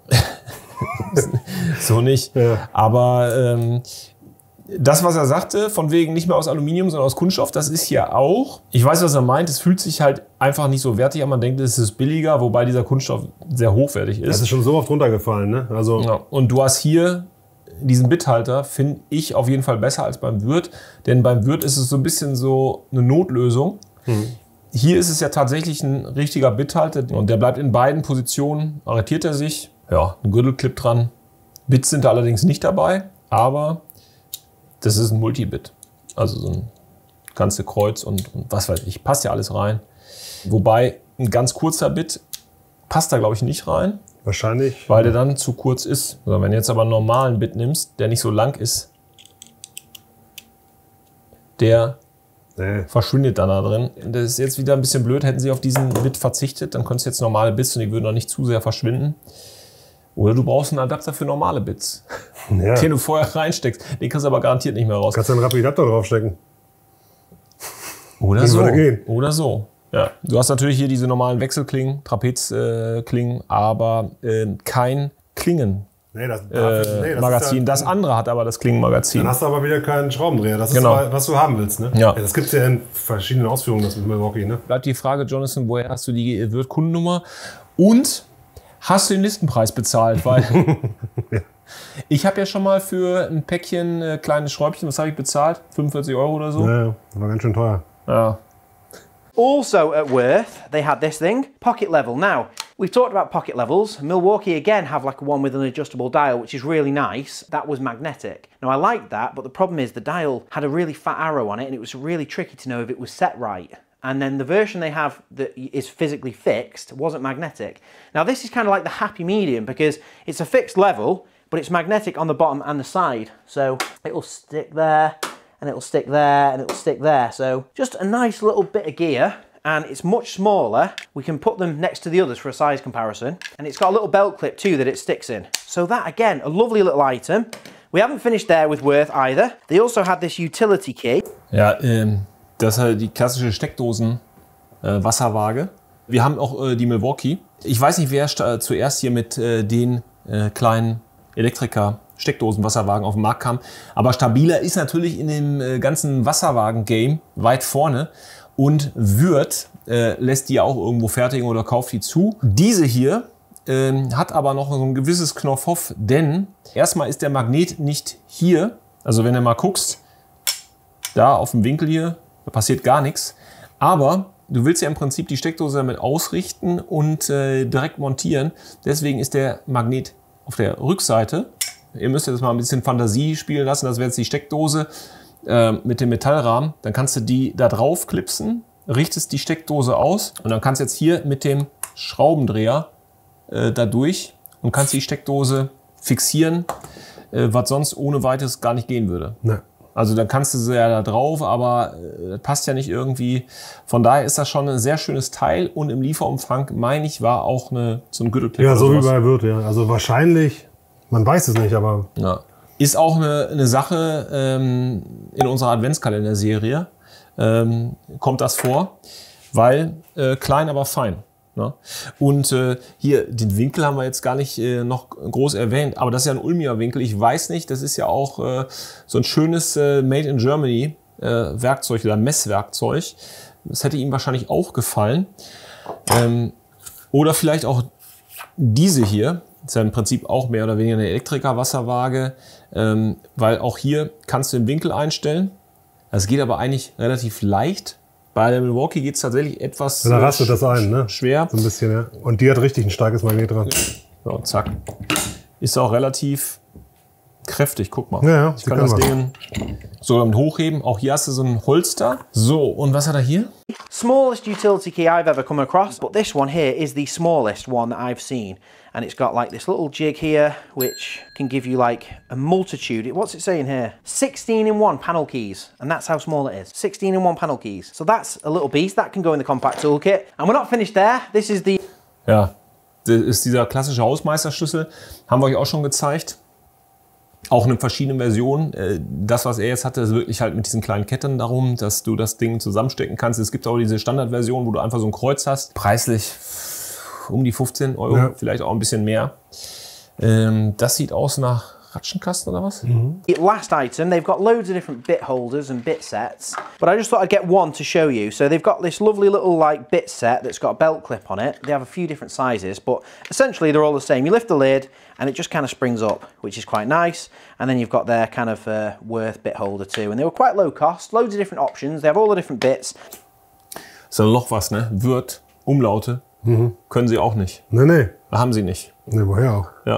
[SPEAKER 1] So nicht.
[SPEAKER 2] Ja.
[SPEAKER 1] Aber ähm, das, was er sagte, von wegen nicht mehr aus Aluminium, sondern aus Kunststoff, das ist hier auch. Ich weiß, was er meint. Es fühlt sich halt einfach nicht so wertig an. Man denkt, es ist billiger, wobei dieser Kunststoff sehr hochwertig ist.
[SPEAKER 2] Das ist schon so oft runtergefallen, ne? Also
[SPEAKER 1] ja. Und du hast hier diesen Bithalter, finde ich auf jeden Fall besser als beim Würth. Denn beim Würth ist es so ein bisschen so eine Notlösung. Hm. Hier ist es ja tatsächlich ein richtiger Bithalter. Und der bleibt in beiden Positionen. Arretiert er sich. Ja, ein Gürtelclip dran. Bits sind da allerdings nicht dabei. Aber das ist ein Multibit, also so ein ganze Kreuz und, und was weiß ich, passt ja alles rein. Wobei ein ganz kurzer Bit passt da, glaube ich, nicht rein.
[SPEAKER 2] Wahrscheinlich.
[SPEAKER 1] Weil der dann zu kurz ist. Also wenn du jetzt aber einen normalen Bit nimmst, der nicht so lang ist, der nee. verschwindet dann da drin. Das ist jetzt wieder ein bisschen blöd, hätten sie auf diesen Bit verzichtet, dann könntest du jetzt normale Bits und die würden noch nicht zu sehr verschwinden. Oder du brauchst einen Adapter für normale Bits, ja. den du vorher reinsteckst. Den kannst du aber garantiert nicht mehr raus.
[SPEAKER 2] Kannst du einen Rapid-Adapter draufstecken.
[SPEAKER 1] Oder
[SPEAKER 2] das
[SPEAKER 1] so.
[SPEAKER 2] Würde gehen.
[SPEAKER 1] Oder so. Ja. Du hast natürlich hier diese normalen Wechselklingen, Trapezklingen, äh, aber äh, kein Klingen.
[SPEAKER 2] Nee, das,
[SPEAKER 1] äh,
[SPEAKER 2] nee, das
[SPEAKER 1] Magazin.
[SPEAKER 2] Ja,
[SPEAKER 1] das andere hat aber das Klingenmagazin.
[SPEAKER 2] Dann hast du aber wieder keinen Schraubendreher. Das ist,
[SPEAKER 1] genau.
[SPEAKER 2] mal, was du haben willst. Ne?
[SPEAKER 1] Ja.
[SPEAKER 2] Ja, das gibt es ja in verschiedenen Ausführungen, das mit Milwaukee. Ne?
[SPEAKER 1] Bleibt die Frage, Jonathan, woher hast du die Würth-Kundennummer? Und hast du den Listenpreis bezahlt? Weil
[SPEAKER 2] ja.
[SPEAKER 1] Ich habe ja schon mal für ein Päckchen äh, kleines Schräubchen, was habe ich bezahlt? fünfundvierzig Euro oder so?
[SPEAKER 2] Ja, das war ganz schön teuer.
[SPEAKER 1] Ja.
[SPEAKER 6] Also at Worth, they had this thing, pocket level. Now, we've talked about pocket levels. Milwaukee again have like a one with an adjustable dial, which is really nice. That was magnetic. Now I liked that, but the problem is the dial had a really fat arrow on it and it was really tricky to know if it was set right. And then the version they have that is physically fixed wasn't magnetic. Now this is kind of like the happy medium because it's a fixed level, but it's magnetic on the bottom and the side. So it'll stick there, and it'll stick there, and it'll stick there. So just a nice little bit of gear, and it's much smaller. We can put them next to the others for a size comparison. And it's got a little belt clip too that it sticks in. So that, again, a lovely little item. We haven't finished there with Worth either. They also had this utility key.
[SPEAKER 1] Ja, ähm, das ist halt die klassische Steckdosen-Wasserwaage. Äh, Wir haben auch äh, die Milwaukee. Ich weiß nicht, wer äh, zuerst hier mit äh, den äh, kleinen Elektriker-Steckdosen-Wasserwagen auf den Markt kam. Aber stabiler ist natürlich in dem äh, ganzen Wasserwagen-Game weit vorne. Und Würth äh, lässt die ja auch irgendwo fertigen oder kauft die zu. Diese hier ähm, hat aber noch so ein gewisses Knopfhoff, denn erstmal ist der Magnet nicht hier. Also wenn du mal guckst, da auf dem Winkel hier, da passiert gar nichts. Aber du willst ja im Prinzip die Steckdose damit ausrichten und äh, direkt montieren. Deswegen ist der Magnet auf der Rückseite. Ihr müsst jetzt mal ein bisschen Fantasie spielen lassen. Das wäre jetzt die Steckdose äh, mit dem Metallrahmen. Dann kannst du die da drauf klipsen, richtest die Steckdose aus und dann kannst du jetzt hier mit dem Schraubendreher äh, da durch und kannst die Steckdose fixieren, äh, was sonst ohne weiteres gar nicht gehen würde.
[SPEAKER 2] Ne.
[SPEAKER 1] Also dann kannst du sie ja da drauf, aber äh, das passt ja nicht irgendwie. Von daher ist das schon ein sehr schönes Teil und im Lieferumfang, meine ich, war auch eine, so ein Gürtelclip.
[SPEAKER 2] Ja, so wie bei Wirth, ja. Also wahrscheinlich, man weiß es nicht, aber...
[SPEAKER 1] Ja. Ist auch eine, eine Sache ähm, in unserer Adventskalender-Serie, ähm, kommt das vor, weil äh, klein, aber fein. Ne? Und äh, hier, den Winkel haben wir jetzt gar nicht äh, noch groß erwähnt, aber das ist ja ein Ulmier Winkel. Ich weiß nicht, das ist ja auch äh, so ein schönes äh, Made in Germany äh, Werkzeug oder Messwerkzeug. Das hätte ihm wahrscheinlich auch gefallen. Ähm, oder vielleicht auch diese hier. Das ist ja im Prinzip auch mehr oder weniger eine Elektriker-Wasserwaage, ähm, weil auch hier kannst du den Winkel einstellen. Das geht aber eigentlich relativ leicht. Bei der Milwaukee geht es tatsächlich etwas
[SPEAKER 2] da rastet das ein, ne?
[SPEAKER 1] schwer.
[SPEAKER 2] So ein bisschen, ja. Und die hat richtig ein starkes Magnet dran.
[SPEAKER 1] So, zack. Ist auch relativ kräftig, guck mal.
[SPEAKER 2] Ja, ja,
[SPEAKER 1] ich kann das
[SPEAKER 2] was.
[SPEAKER 1] Ding so damit hochheben. Auch hier hast du so ein Holster. So, und was hat er hier?
[SPEAKER 6] Smallest utility key I've ever come across, but this one here is the smallest one that I've seen. And it's got like this little jig here, which can give you like a multitude. What's it saying here? sixteen in one panel keys. And that's how small it is. sixteen in one panel keys. So that's a little beast. That can go in the compact toolkit. And we're not finished there. This is the...
[SPEAKER 1] Ja, das ist dieser klassische Hausmeisterschlüssel. Haben wir euch auch schon gezeigt. Auch in verschiedenen Versionen. Das, was er jetzt hatte, ist wirklich halt mit diesen kleinen Ketten darum, dass du das Ding zusammenstecken kannst. Es gibt auch diese Standardversion, wo du einfach so ein Kreuz hast. Preislich um die fünfzehn Euro, ja. Vielleicht auch ein bisschen mehr. Ähm, das sieht aus nach Ratschenkasten oder was?
[SPEAKER 6] Mhm. Last item, they've got loads of different bit holders and bit sets, but I just thought I'd get one to show you. So they've got this lovely little like bit set that's got a belt clip on it. They have a few different sizes, but essentially they're all the same. You lift the lid and it just kind of springs up, which is quite nice. And then you've got their kind of uh, Worth bit holder too. And they were quite low cost, loads of different options. They have all the different bits.
[SPEAKER 1] Ist ein Loch was, ne? Wirth, Umlaute. Mhm. Können sie auch nicht.
[SPEAKER 2] Nee, nee.
[SPEAKER 1] Haben sie nicht.
[SPEAKER 2] Nee, woher auch?
[SPEAKER 1] Ja.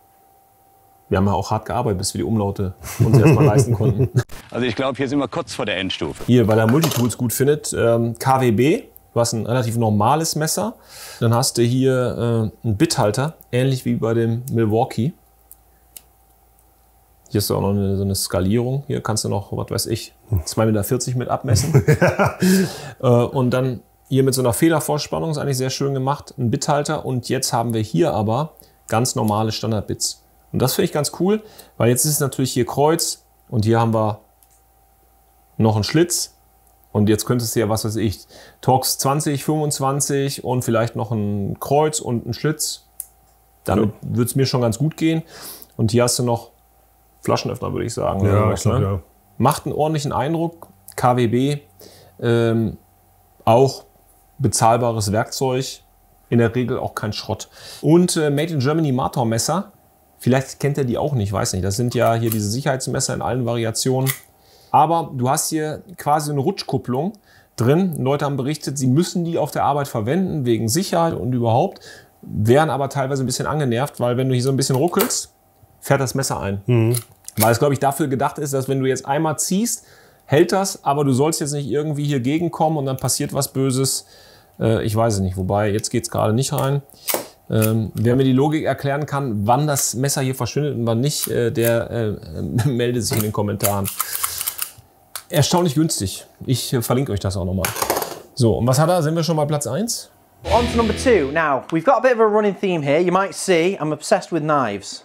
[SPEAKER 1] Wir haben ja auch hart gearbeitet, bis wir die Umlaute uns erstmal leisten konnten.
[SPEAKER 9] Also ich glaube, hier sind wir kurz vor der Endstufe.
[SPEAKER 1] Hier, weil er Multitools gut findet, ähm, K W B. Du hast ein relativ normales Messer. Dann hast du hier äh, einen Bithalter, ähnlich wie bei dem Milwaukee. Hier ist auch noch eine, so eine Skalierung. Hier kannst du noch, was weiß ich, zwei Meter vierzig mit abmessen. äh, und dann hier mit so einer Federvorspannung, ist eigentlich sehr schön gemacht, ein Bithalter. Und jetzt haben wir hier aber ganz normale Standardbits. Und das finde ich ganz cool, weil jetzt ist es natürlich hier Kreuz und hier haben wir noch einen Schlitz. Und jetzt könntest du ja, was weiß ich, Torx zwanzig, fünfundzwanzig und vielleicht noch ein Kreuz und einen Schlitz. Damit ja. Würde es mir schon ganz gut gehen. Und hier hast du noch Flaschenöffner, würde ich sagen.
[SPEAKER 2] Ja,
[SPEAKER 1] was,
[SPEAKER 2] ich glaub,
[SPEAKER 1] ne?
[SPEAKER 2] ja.
[SPEAKER 1] Macht einen ordentlichen Eindruck. K W B, ähm, auch bezahlbares Werkzeug. In der Regel auch kein Schrott. Und äh, Made in Germany Mator-Messer. Vielleicht kennt ihr die auch nicht, weiß nicht. Das sind ja hier diese Sicherheitsmesser in allen Variationen. Aber du hast hier quasi eine Rutschkupplung drin. Leute haben berichtet, sie müssen die auf der Arbeit verwenden, wegen Sicherheit und überhaupt. Wären aber teilweise ein bisschen angenervt, weil wenn du hier so ein bisschen ruckelst, fährt das Messer ein. Mhm. Weil es, glaube ich, dafür gedacht ist, dass wenn du jetzt einmal ziehst, hält das, aber du sollst jetzt nicht irgendwie hier gegenkommen und dann passiert was Böses. Äh, ich weiß es nicht, wobei jetzt geht es gerade nicht rein. Ähm, wer mir die Logik erklären kann, wann das Messer hier verschwindet und wann nicht, äh, der äh, meldet sich in den Kommentaren. Erstaunlich günstig. Ich äh, verlinke euch das auch nochmal. So, und was hat er? Sind wir schon bei Platz eins?
[SPEAKER 6] On to number two. Now, we've got a bit of a running theme here. You might see I'm obsessed with knives.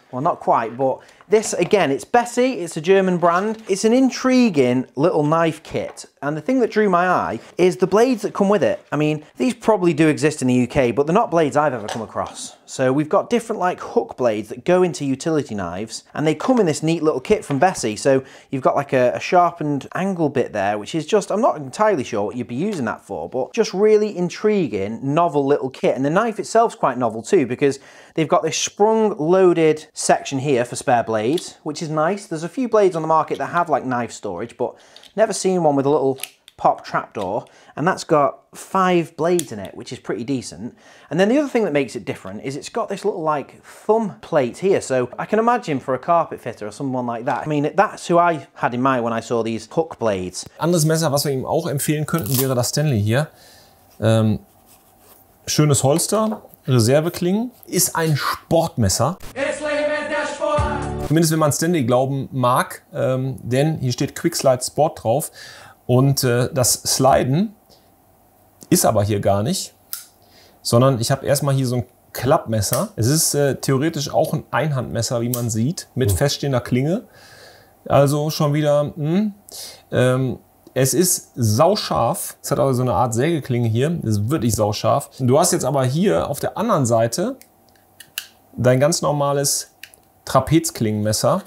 [SPEAKER 6] Well, not quite, but this, again, it's Bessie, it's a German brand. It's an intriguing little knife kit. And the thing that drew my eye is the blades that come with it. I mean, these probably do exist in the U K, but they're not blades I've ever come across. So we've got different like hook blades that go into utility knives, and they come in this neat little kit from Bessie. So you've got like a, a sharpened angle bit there, which is just, I'm not entirely sure what you'd be using that for, but just really intriguing, novel little kit. And the knife itself's quite novel too, because they've got this sprung loaded section here for spare blades, which is nice. There's a few blades on the market that have like knife storage, but never seen one with a little pop trapdoor, and that's got five blades in it, which is pretty decent. And then the other thing that makes it different is it's got this little like thumb plate here, so I can imagine for a carpet fitter or someone like that, I mean, that's who I had in mind when I saw these hook blades.
[SPEAKER 1] Anderes Messer, was wir ihm auch empfehlen könnten, wäre das Stanley hier. Ähm, schönes Holster, Reserveklingen, ist ein Sportmesser. Zumindest wenn man Stanley glauben mag, ähm, denn hier steht Quick Slide Sport drauf. Und äh, das Sliden ist aber hier gar nicht, sondern ich habe erstmal hier so ein Klappmesser. Es ist äh, theoretisch auch ein Einhandmesser, wie man sieht, mit feststehender Klinge. Also schon wieder, mh, ähm, es ist sauscharf. Es hat also so eine Art Sägeklinge hier. Es ist wirklich sauscharf. Du hast jetzt aber hier auf der anderen Seite dein ganz normales Trapezklingenmesser.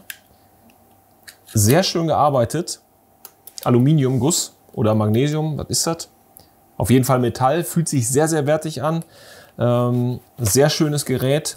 [SPEAKER 1] Sehr schön gearbeitet. Aluminiumguss oder Magnesium, was ist das? Auf jeden Fall Metall, fühlt sich sehr, sehr wertig an. Ähm, sehr schönes Gerät.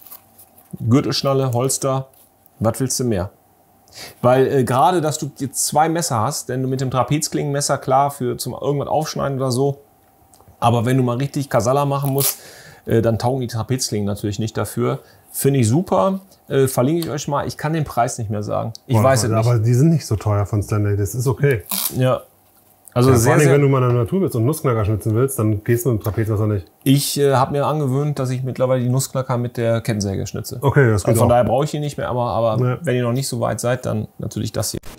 [SPEAKER 1] Gürtelschnalle, Holster, was willst du mehr? Weil äh, gerade, dass du jetzt zwei Messer hast, denn du mit dem Trapezklingenmesser, klar, für zum irgendwas aufschneiden oder so, aber wenn du mal richtig Kasala machen musst, äh, dann taugen die Trapezklingen natürlich nicht dafür. Finde ich super. Äh, verlinke ich euch mal. Ich kann den Preis nicht mehr sagen. Ich
[SPEAKER 2] Boah,
[SPEAKER 1] weiß es nicht.
[SPEAKER 2] Aber die sind nicht so teuer von Stanley. Das ist okay.
[SPEAKER 1] Ja. Also
[SPEAKER 2] ja,
[SPEAKER 1] sehr,
[SPEAKER 2] vor allem,
[SPEAKER 1] sehr,
[SPEAKER 2] wenn du mal in der Natur bist und Nussknacker schnitzen willst, dann gehst du mit dem Trapezmesser nicht.
[SPEAKER 1] Ich äh, habe mir angewöhnt, dass ich mittlerweile die Nussknacker mit der Kettensäge schnitze.
[SPEAKER 2] Okay, das geht
[SPEAKER 1] also von
[SPEAKER 2] auch.
[SPEAKER 1] daher brauche ich ihn nicht mehr, aber, aber
[SPEAKER 2] Ja.
[SPEAKER 1] wenn ihr noch nicht so weit seid, dann natürlich das hier.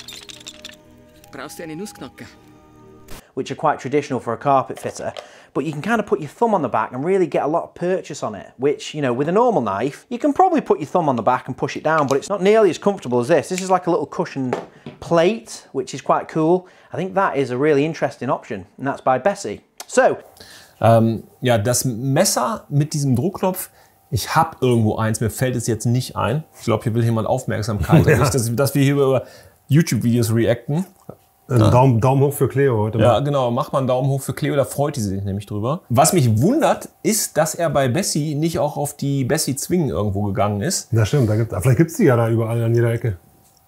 [SPEAKER 10] Brauchst du eine Nussknacker?
[SPEAKER 6] Which are quite traditional for a carpet fitter, but you can kind of put your thumb on the back and really get a lot of purchase on it, which, you know, with a normal knife, you can probably put your thumb on the back and push it down, but it's not nearly as comfortable as this. This is like a little cushion plate, which is quite cool. I think that is a really interesting option, and that's by Bessie. So.
[SPEAKER 1] Ähm, ja, das Messer mit diesem Druckknopf, ich habe irgendwo eins, mir fällt es jetzt nicht ein. Ich glaube, hier will jemand Aufmerksamkeit. Ja. Nicht, dass, dass wir hier über YouTube-Videos reacten.
[SPEAKER 2] Ja. Daumen, Daumen hoch für Cleo heute mal.
[SPEAKER 1] Ja, genau. Macht mal einen Daumen hoch für Cleo, da freut sie sich nämlich drüber. Was mich wundert, ist, dass er bei Bessie nicht auch auf die Bessie Zwingen irgendwo gegangen ist.
[SPEAKER 2] Das stimmt. Da gibt, vielleicht gibt es die ja da überall an jeder Ecke.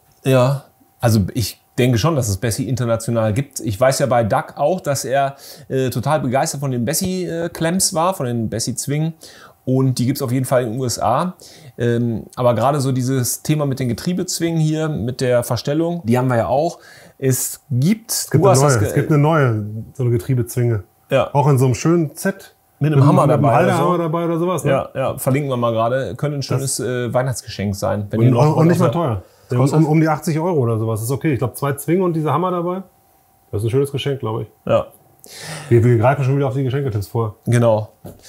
[SPEAKER 1] Ja, also ich denke schon, dass es Bessie international gibt. Ich weiß ja bei Doug auch, dass er äh, total begeistert von den Bessie äh, Klemms war, von den Bessie Zwingen. Und die gibt es auf jeden Fall in den U S A. Ähm, aber gerade so dieses Thema mit den Getriebezwingen hier, mit der Verstellung, die haben wir ja auch. Es gibt,
[SPEAKER 2] es gibt, eine neue, es gibt eine neue, so eine Getriebezwinge.
[SPEAKER 1] Ja.
[SPEAKER 2] Auch in so einem schönen Set.
[SPEAKER 1] Mit einem Hammer
[SPEAKER 2] mit einem
[SPEAKER 1] dabei.
[SPEAKER 2] Halterhammer
[SPEAKER 1] oder so.
[SPEAKER 2] dabei oder sowas. Ne?
[SPEAKER 1] Ja, ja, verlinken wir mal gerade. Könnte ein schönes äh, Weihnachtsgeschenk sein. Wenn
[SPEAKER 2] und,
[SPEAKER 1] ihr noch
[SPEAKER 2] und nicht mal teuer. Um, um, um die achtzig Euro oder sowas. Das ist okay. Ich glaube, zwei Zwingen und dieser Hammer dabei. Das ist ein schönes Geschenk, glaube ich.
[SPEAKER 1] Ja.
[SPEAKER 2] Wir, wir greifen schon wieder auf die Geschenketipps vor.
[SPEAKER 1] Genau.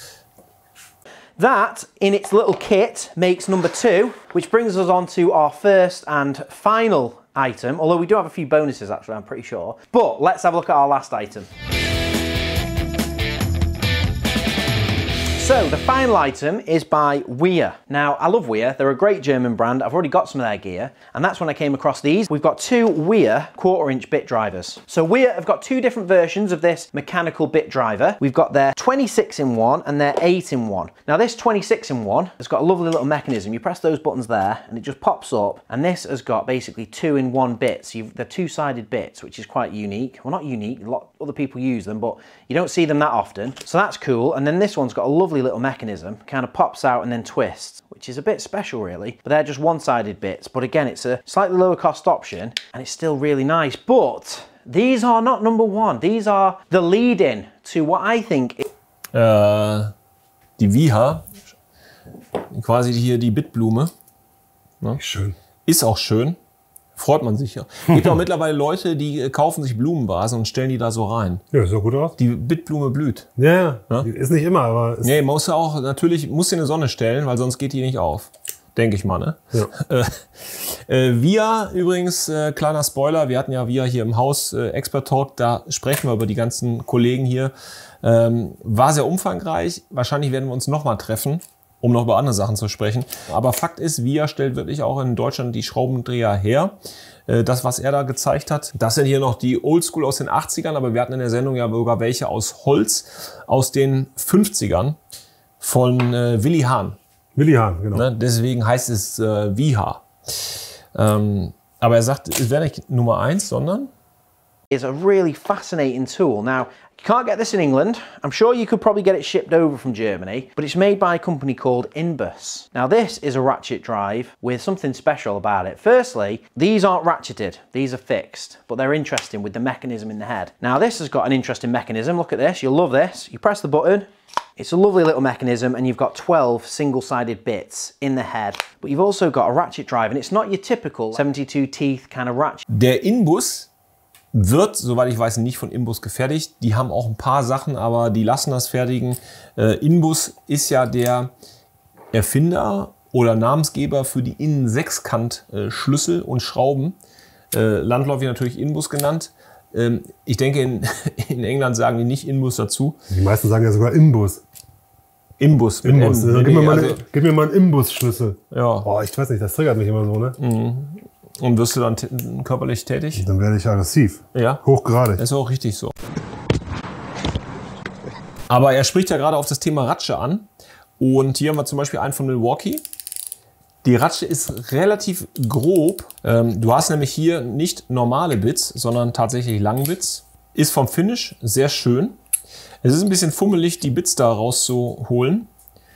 [SPEAKER 6] That, in its little kit, makes number two, which brings us on to our first and final item, although we do have a few bonuses actually, I'm pretty sure. But let's have a look at our last item. So the final item is by Weir. Now, I love Weir. They're a great German brand. I've already got some of their gear, and that's when I came across these. We've got two Weir quarter inch bit drivers. So Weir have got two different versions of this mechanical bit driver. We've got their twenty-six in one and their eight in one. Now this twenty-six in one has got a lovely little mechanism. You press those buttons there and it just pops up, and this has got basically two in one bits. You've, they're two-sided bits, which is quite unique. Well, not unique, a lot of other people use them, but you don't see them that often. So that's cool. And then this one's got a lovely little mechanism, kind of pops out and then twists, which is a bit special really, but they're just one-sided bits. But again, it's a slightly lower cost option and it's still really nice. But these are not number one. These are the lead-in to what I think is
[SPEAKER 1] äh, die Wiha, quasi hier die Bitblume. Ne?
[SPEAKER 2] Schön.
[SPEAKER 1] Ist auch schön. Freut man sich ja. Es gibt auch mittlerweile Leute, die kaufen sich Blumenvasen und stellen die da so rein.
[SPEAKER 2] Ja, sieht gut aus.
[SPEAKER 1] Die Bitblume blüht.
[SPEAKER 2] Ja,
[SPEAKER 1] ja?
[SPEAKER 2] Ist nicht immer, aber... Ist
[SPEAKER 1] nee, musst du auch, natürlich musst du in die Sonne stellen, weil sonst geht die nicht auf. denke ich mal, ne?
[SPEAKER 2] Ja.
[SPEAKER 1] Äh, äh, Via übrigens, äh, kleiner Spoiler, wir hatten ja Via hier im Haus, äh, Expert Talk, da sprechen wir über die ganzen Kollegen hier. Ähm, war sehr umfangreich, wahrscheinlich werden wir uns nochmal treffen, um noch über andere Sachen zu sprechen. Aber Fakt ist, Via stellt wirklich auch in Deutschland die Schraubendreher her. Äh, das, was er da gezeigt hat, das sind hier noch die Oldschool aus den achtzigern, aber wir hatten in der Sendung ja sogar welche aus Holz aus den fünfzigern von äh, Willi Hahn.
[SPEAKER 2] Willi Hahn, genau.
[SPEAKER 1] Ne? Deswegen heißt es äh, Viha. Ähm, aber er sagt, es wäre nicht Nummer eins, sondern...
[SPEAKER 6] It's a really fascinating tool. Now, you can't get this in England. I'm sure you could probably get it shipped over from Germany, but it's made by a company called Inbus. Now, this is a ratchet drive with something special about it. Firstly, these aren't ratcheted. These are fixed, but they're interesting with the mechanism in the head. Now, this has got an interesting mechanism. Look at this. You'll love this. You press the button. It's a lovely little mechanism, and you've got twelve single-sided bits in the head, but you've also got a ratchet drive, and it's not your typical seventy-two teeth kind of ratchet.
[SPEAKER 1] Der Inbus wird, soweit ich weiß, nicht von Inbus gefertigt. Die haben auch ein paar Sachen, aber die lassen das fertigen. Äh, Inbus ist ja der Erfinder oder Namensgeber für die Innen-Sechskant-Schlüssel und Schrauben. Äh, landläufig natürlich Inbus genannt. Ähm, ich denke, in, in England sagen die nicht Inbus dazu.
[SPEAKER 2] Die meisten sagen ja sogar Imbus.
[SPEAKER 1] Imbus. Mit
[SPEAKER 2] Imbus.
[SPEAKER 1] M.
[SPEAKER 2] Ja,
[SPEAKER 1] Nee,
[SPEAKER 2] gib, mir
[SPEAKER 1] nee,
[SPEAKER 2] mal
[SPEAKER 1] also,
[SPEAKER 2] eine, gib mir mal einen Imbus-Schlüssel.
[SPEAKER 1] ja.
[SPEAKER 2] Oh, ich weiß nicht, das triggert mich immer so, ne?
[SPEAKER 1] Mhm. Und wirst du dann t- körperlich tätig?
[SPEAKER 2] Dann werde ich aggressiv.
[SPEAKER 1] Ja.
[SPEAKER 2] Hochgradig.
[SPEAKER 1] Das ist auch richtig so. Aber er spricht ja gerade auf das Thema Ratsche an. Und hier haben wir zum Beispiel einen von Milwaukee. Die Ratsche ist relativ grob. Ähm, du hast nämlich hier nicht normale Bits, sondern tatsächlich Langbits. Ist vom Finish sehr schön. Es ist ein bisschen fummelig, die Bits da rauszuholen.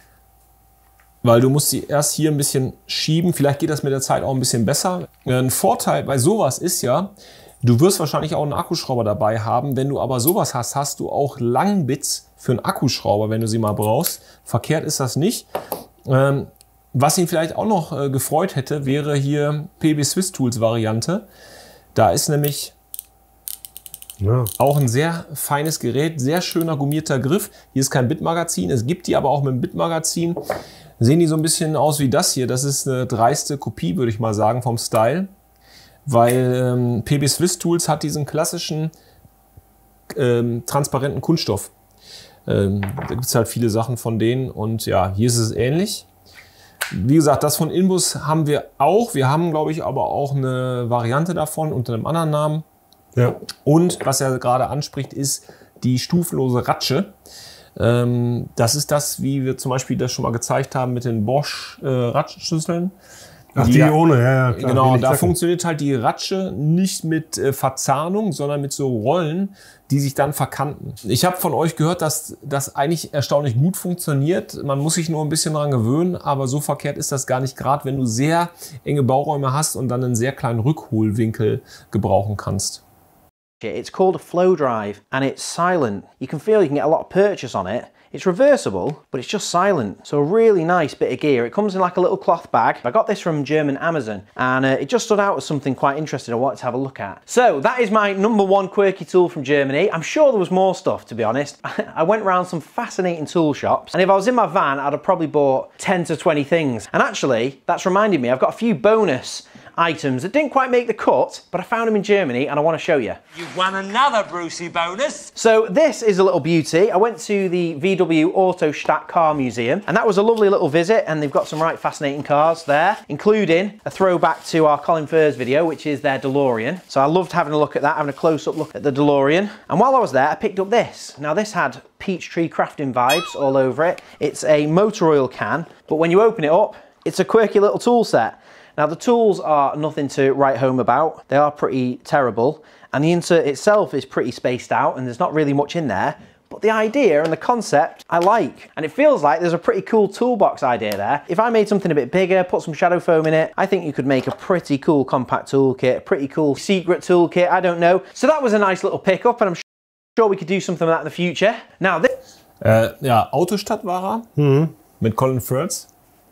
[SPEAKER 1] Weil du musst sie erst hier ein bisschen schieben. Vielleicht geht das mit der Zeit auch ein bisschen besser. Ein Vorteil bei sowas ist ja, du wirst wahrscheinlich auch einen Akkuschrauber dabei haben. Wenn du aber sowas hast, hast du auch Langbits für einen Akkuschrauber, wenn du sie mal brauchst. Verkehrt ist das nicht. Ähm, was ihn vielleicht auch noch äh, gefreut hätte, wäre hier P B Swiss Tools Variante. Da ist nämlich ja auch ein sehr feines Gerät, sehr schöner gummierter Griff. Hier ist kein Bitmagazin. Es gibt die aber auch mit dem Bitmagazin. Sehen die so ein bisschen aus wie das hier. Das ist eine dreiste Kopie, würde ich mal sagen, vom Style. Weil ähm, P B Swiss Tools hat diesen klassischen ähm, transparenten Kunststoff. Ähm, da gibt es halt viele Sachen von denen. Und ja, hier ist es ähnlich. Wie gesagt, das von Inbus haben wir auch. Wir haben, glaube ich, aber auch eine Variante davon unter einem anderen Namen.
[SPEAKER 2] Ja.
[SPEAKER 1] Und was er gerade anspricht, ist die stufenlose Ratsche. Ähm, das ist das, wie wir zum Beispiel das schon mal gezeigt haben mit den Bosch äh, Ratschschlüsseln.
[SPEAKER 2] Ach, die, die ohne, ja, ja. Klar,
[SPEAKER 1] genau, da
[SPEAKER 2] zacken.
[SPEAKER 1] funktioniert halt die Ratsche nicht mit äh, Verzahnung, sondern mit so Rollen, die sich dann verkanten. Ich habe von euch gehört, dass das eigentlich erstaunlich gut funktioniert. Man muss sich nur ein bisschen dran gewöhnen, aber so verkehrt ist das gar nicht, gerade wenn du sehr enge Bauräume hast und dann einen sehr kleinen Rückholwinkel gebrauchen kannst.
[SPEAKER 6] It's called a flow drive and it's silent. You can feel you can get a lot of purchase on it. It's reversible, but it's just silent. So a really nice bit of gear. It comes in like a little cloth bag. I got this from German Amazon and uh, it just stood out as something quite interesting I wanted to have a look at. So that is my number one quirky tool from Germany. I'm sure there was more stuff, to be honest. I went around some fascinating tool shops and if I was in my van, I'd have probably bought ten to twenty things. And actually, that's reminded me, I've got a few bonus items that didn't quite make the cut, but I found them in Germany and I want to show you.
[SPEAKER 11] You've won another Brucey bonus.
[SPEAKER 6] So this is a little beauty. I went to the V W Autostadt Car Museum and that was a lovely little visit and they've got some right fascinating cars there, including a throwback to our Colin Furze video, which is their DeLorean. So I loved having a look at that, having a close-up look at the DeLorean. And while I was there, I picked up this. Now this had Peachtree crafting vibes all over it. It's a motor oil can, but when you open it up, it's a quirky little tool set. Now the tools are nothing to write home about. They are pretty terrible and the insert itself is pretty spaced out and there's not really much in there, but the idea and the concept I like. And it feels like there's a pretty cool toolbox idea there. If I made something a bit bigger, put some shadow foam in it, I think you could make a pretty cool compact toolkit, a pretty cool secret toolkit, I don't know. So that was a nice little pickup and I'm sure we could do something like that in the future. Now this...
[SPEAKER 1] Äh, ja, Autostadt war er,
[SPEAKER 2] mhm.
[SPEAKER 1] mit Colin Furze.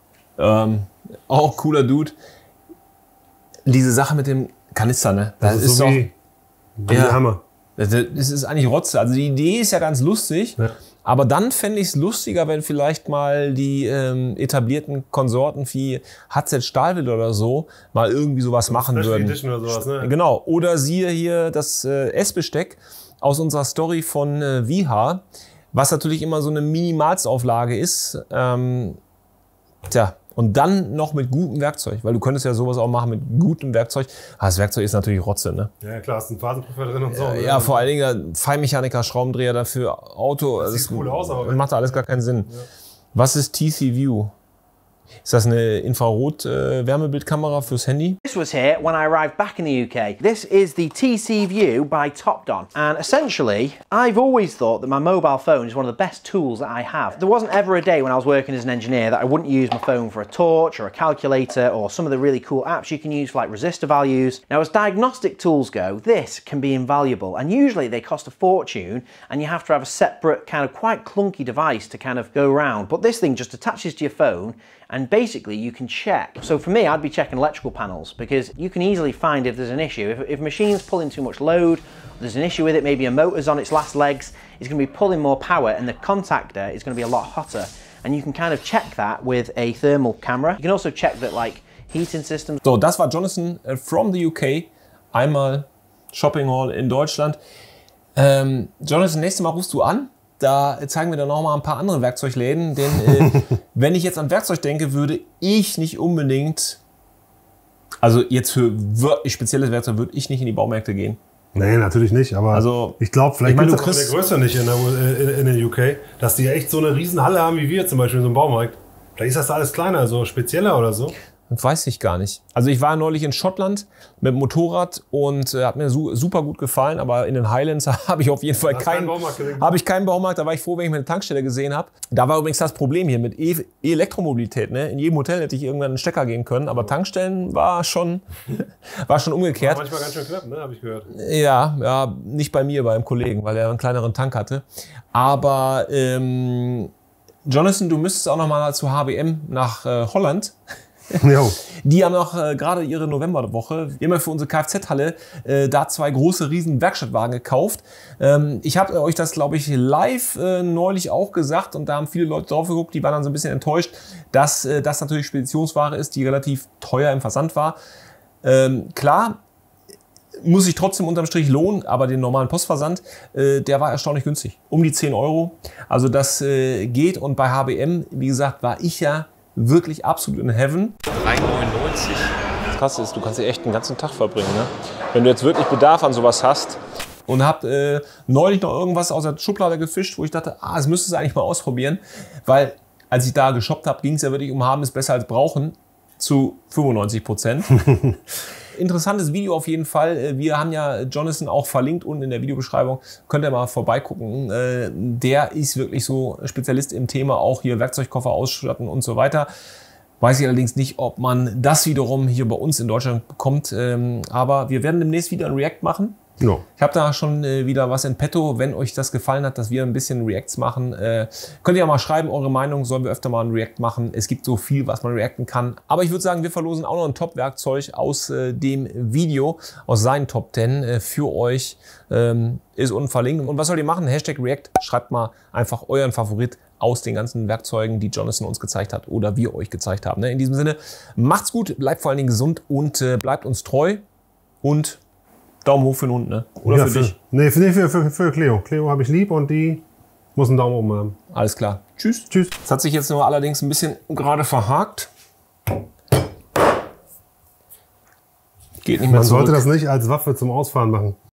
[SPEAKER 1] Ähm, auch cooler Dude. Diese Sache mit dem Kanister, ne?
[SPEAKER 2] Das, das ist so
[SPEAKER 1] doch,
[SPEAKER 2] wie, wie
[SPEAKER 1] ja,
[SPEAKER 2] der Hammer.
[SPEAKER 1] Das ist eigentlich Rotze. Also die Idee ist ja ganz lustig, ja. aber dann fände ich es lustiger, wenn vielleicht mal die ähm, etablierten Konsorten wie H Z Stahlwill oder so mal irgendwie sowas machen würden.
[SPEAKER 2] Edition oder sowas, ne?
[SPEAKER 1] Genau. Oder siehe hier das äh, Essbesteck aus unserer Story von äh, Viha, was natürlich immer so eine Minimalsauflage ist. Ähm, tja. Und dann noch mit gutem Werkzeug, weil du könntest ja sowas auch machen mit gutem Werkzeug. Ah, das Werkzeug ist natürlich Rotze, ne?
[SPEAKER 2] Ja klar, ist ein Phasenprüfer drin und so.
[SPEAKER 1] Ja, ja, vor allen Dingen Feinmechaniker, Schraubendreher dafür, Auto.
[SPEAKER 2] Das sieht cool aus, aber
[SPEAKER 1] macht alles gar keinen Sinn. Ja. Was ist T C View? Ist das eine Infrarot-Wärmebildkamera fürs Handy?
[SPEAKER 6] This was here when I arrived back in the U K. This is the T C View by Topdon. And essentially, I've always thought that my mobile phone is one of the best tools that I have. There wasn't ever a day when I was working as an engineer that I wouldn't use my phone for a torch or a calculator or some of the really cool apps you can use for like resistor values. Now, as diagnostic tools go, this can be invaluable. And usually they cost a fortune and you have to have a separate kind of quite clunky device to kind of go around. But this thing just attaches to your phone and basically you can check. So for me, I'd be checking electrical panels because you can easily find if there's an issue. If, if a machine's pulling too much load, there's an issue with it, maybe a motor's on its last legs, it's going to be pulling more power and the contactor is going to be a lot hotter. And you can kind of check that with a thermal camera. You can also check that like heating systems.
[SPEAKER 1] So, das war Jonathan uh, from the U K. Einmal Shopping Hall in Deutschland. Ähm, Jonathan, nächstes Mal rufst du an. Da zeigen wir dann noch mal ein paar andere Werkzeugläden, denn äh, wenn ich jetzt an Werkzeug denke, würde ich nicht unbedingt, also jetzt für wirklich spezielles Werkzeug würde ich nicht in die Baumärkte gehen.
[SPEAKER 2] Nee, natürlich nicht, aber also, ich glaube, vielleicht
[SPEAKER 1] ich mein,
[SPEAKER 2] gibt es der Größe nicht in der, in, in der U K, dass die echt so eine riesen Halle haben wie wir zum Beispiel in so einem Baumarkt. Vielleicht ist das da alles kleiner, so spezieller oder so.
[SPEAKER 1] Weiß ich gar nicht. Also ich war neulich in Schottland mit dem Motorrad und äh, hat mir su super gut gefallen, aber in den Highlands habe ich auf jeden Fall keinen habe ich keinen Baumarkt. Da war ich froh, wenn ich mir eine Tankstelle gesehen habe. Da war übrigens das Problem hier mit e Elektromobilität. Ne? In jedem Hotel hätte ich irgendwann einen Stecker gehen können, aber Tankstellen war schon war schon umgekehrt.
[SPEAKER 2] War manchmal ganz schön knapp, ne? Habe ich gehört.
[SPEAKER 1] Ja, ja, nicht bei mir, beim Kollegen, weil er einen kleineren Tank hatte. Aber ähm, Jonathan, du müsstest auch noch mal zu H B M nach äh, Holland.
[SPEAKER 2] Jo.
[SPEAKER 1] Die haben auch äh, gerade ihre Novemberwoche. Wir haben ja für unsere Kfz-Halle äh, da zwei große, riesen Werkstattwagen gekauft. Ähm, ich habe euch das, glaube ich, live äh, neulich auch gesagt und da haben viele Leute drauf geguckt, die waren dann so ein bisschen enttäuscht, dass äh, das natürlich Speditionsware ist, die relativ teuer im Versand war. Ähm, klar, muss sich trotzdem unterm Strich lohnen, aber den normalen Postversand, äh, der war erstaunlich günstig. Um die zehn Euro. Also das äh, geht und bei H B M, wie gesagt, war ich ja wirklich absolut in Heaven.
[SPEAKER 12] drei neunundneunzig.
[SPEAKER 1] Das Krasse ist, du kannst hier echt einen ganzen Tag verbringen. Ne? Wenn du jetzt wirklich Bedarf an sowas hast und habt äh, neulich noch irgendwas aus der Schublade gefischt, wo ich dachte, ah, das müsstest du eigentlich mal ausprobieren. Weil als ich da geshoppt habe, ging es ja wirklich um haben ist besser als brauchen zu fünfundneunzig Prozent. Interessantes Video auf jeden Fall. Wir haben ja Jonathan auch verlinkt unten in der Videobeschreibung. Könnt ihr mal vorbeigucken. Der ist wirklich so Spezialist im Thema, auch hier Werkzeugkoffer ausstatten und so weiter. Weiß ich allerdings nicht, ob man das wiederum hier bei uns in Deutschland bekommt. Aber wir werden demnächst wieder ein React machen.
[SPEAKER 2] Ja.
[SPEAKER 1] Ich habe da schon äh, wieder was in petto. Wenn euch das gefallen hat, dass wir ein bisschen Reacts machen, äh, könnt ihr ja mal schreiben, eure Meinung. Sollen wir öfter mal ein React machen? Es gibt so viel, was man reacten kann. Aber ich würde sagen, wir verlosen auch noch ein Top-Werkzeug aus äh, dem Video, aus seinen Top zehn äh, für euch. Ähm, ist unten verlinkt. Und was sollt ihr machen? Hashtag React. Schreibt mal einfach euren Favorit aus den ganzen Werkzeugen, die Jonathan uns gezeigt hat oder wir euch gezeigt haben. Ne? In diesem Sinne, macht's gut, bleibt vor allen Dingen gesund und äh, bleibt uns treu. Und Daumen hoch für den Hund, ne? Oder
[SPEAKER 2] ja,
[SPEAKER 1] für, für dich?
[SPEAKER 2] Nee, für, für, für, für Cleo. Cleo habe ich lieb und die muss einen Daumen oben haben.
[SPEAKER 1] Alles klar. Tschüss.
[SPEAKER 2] Tschüss.
[SPEAKER 1] Das hat sich jetzt nur allerdings ein bisschen gerade verhakt. Geht nicht mehr
[SPEAKER 2] Man
[SPEAKER 1] zurück.
[SPEAKER 2] sollte das nicht als Waffe zum Ausfahren machen.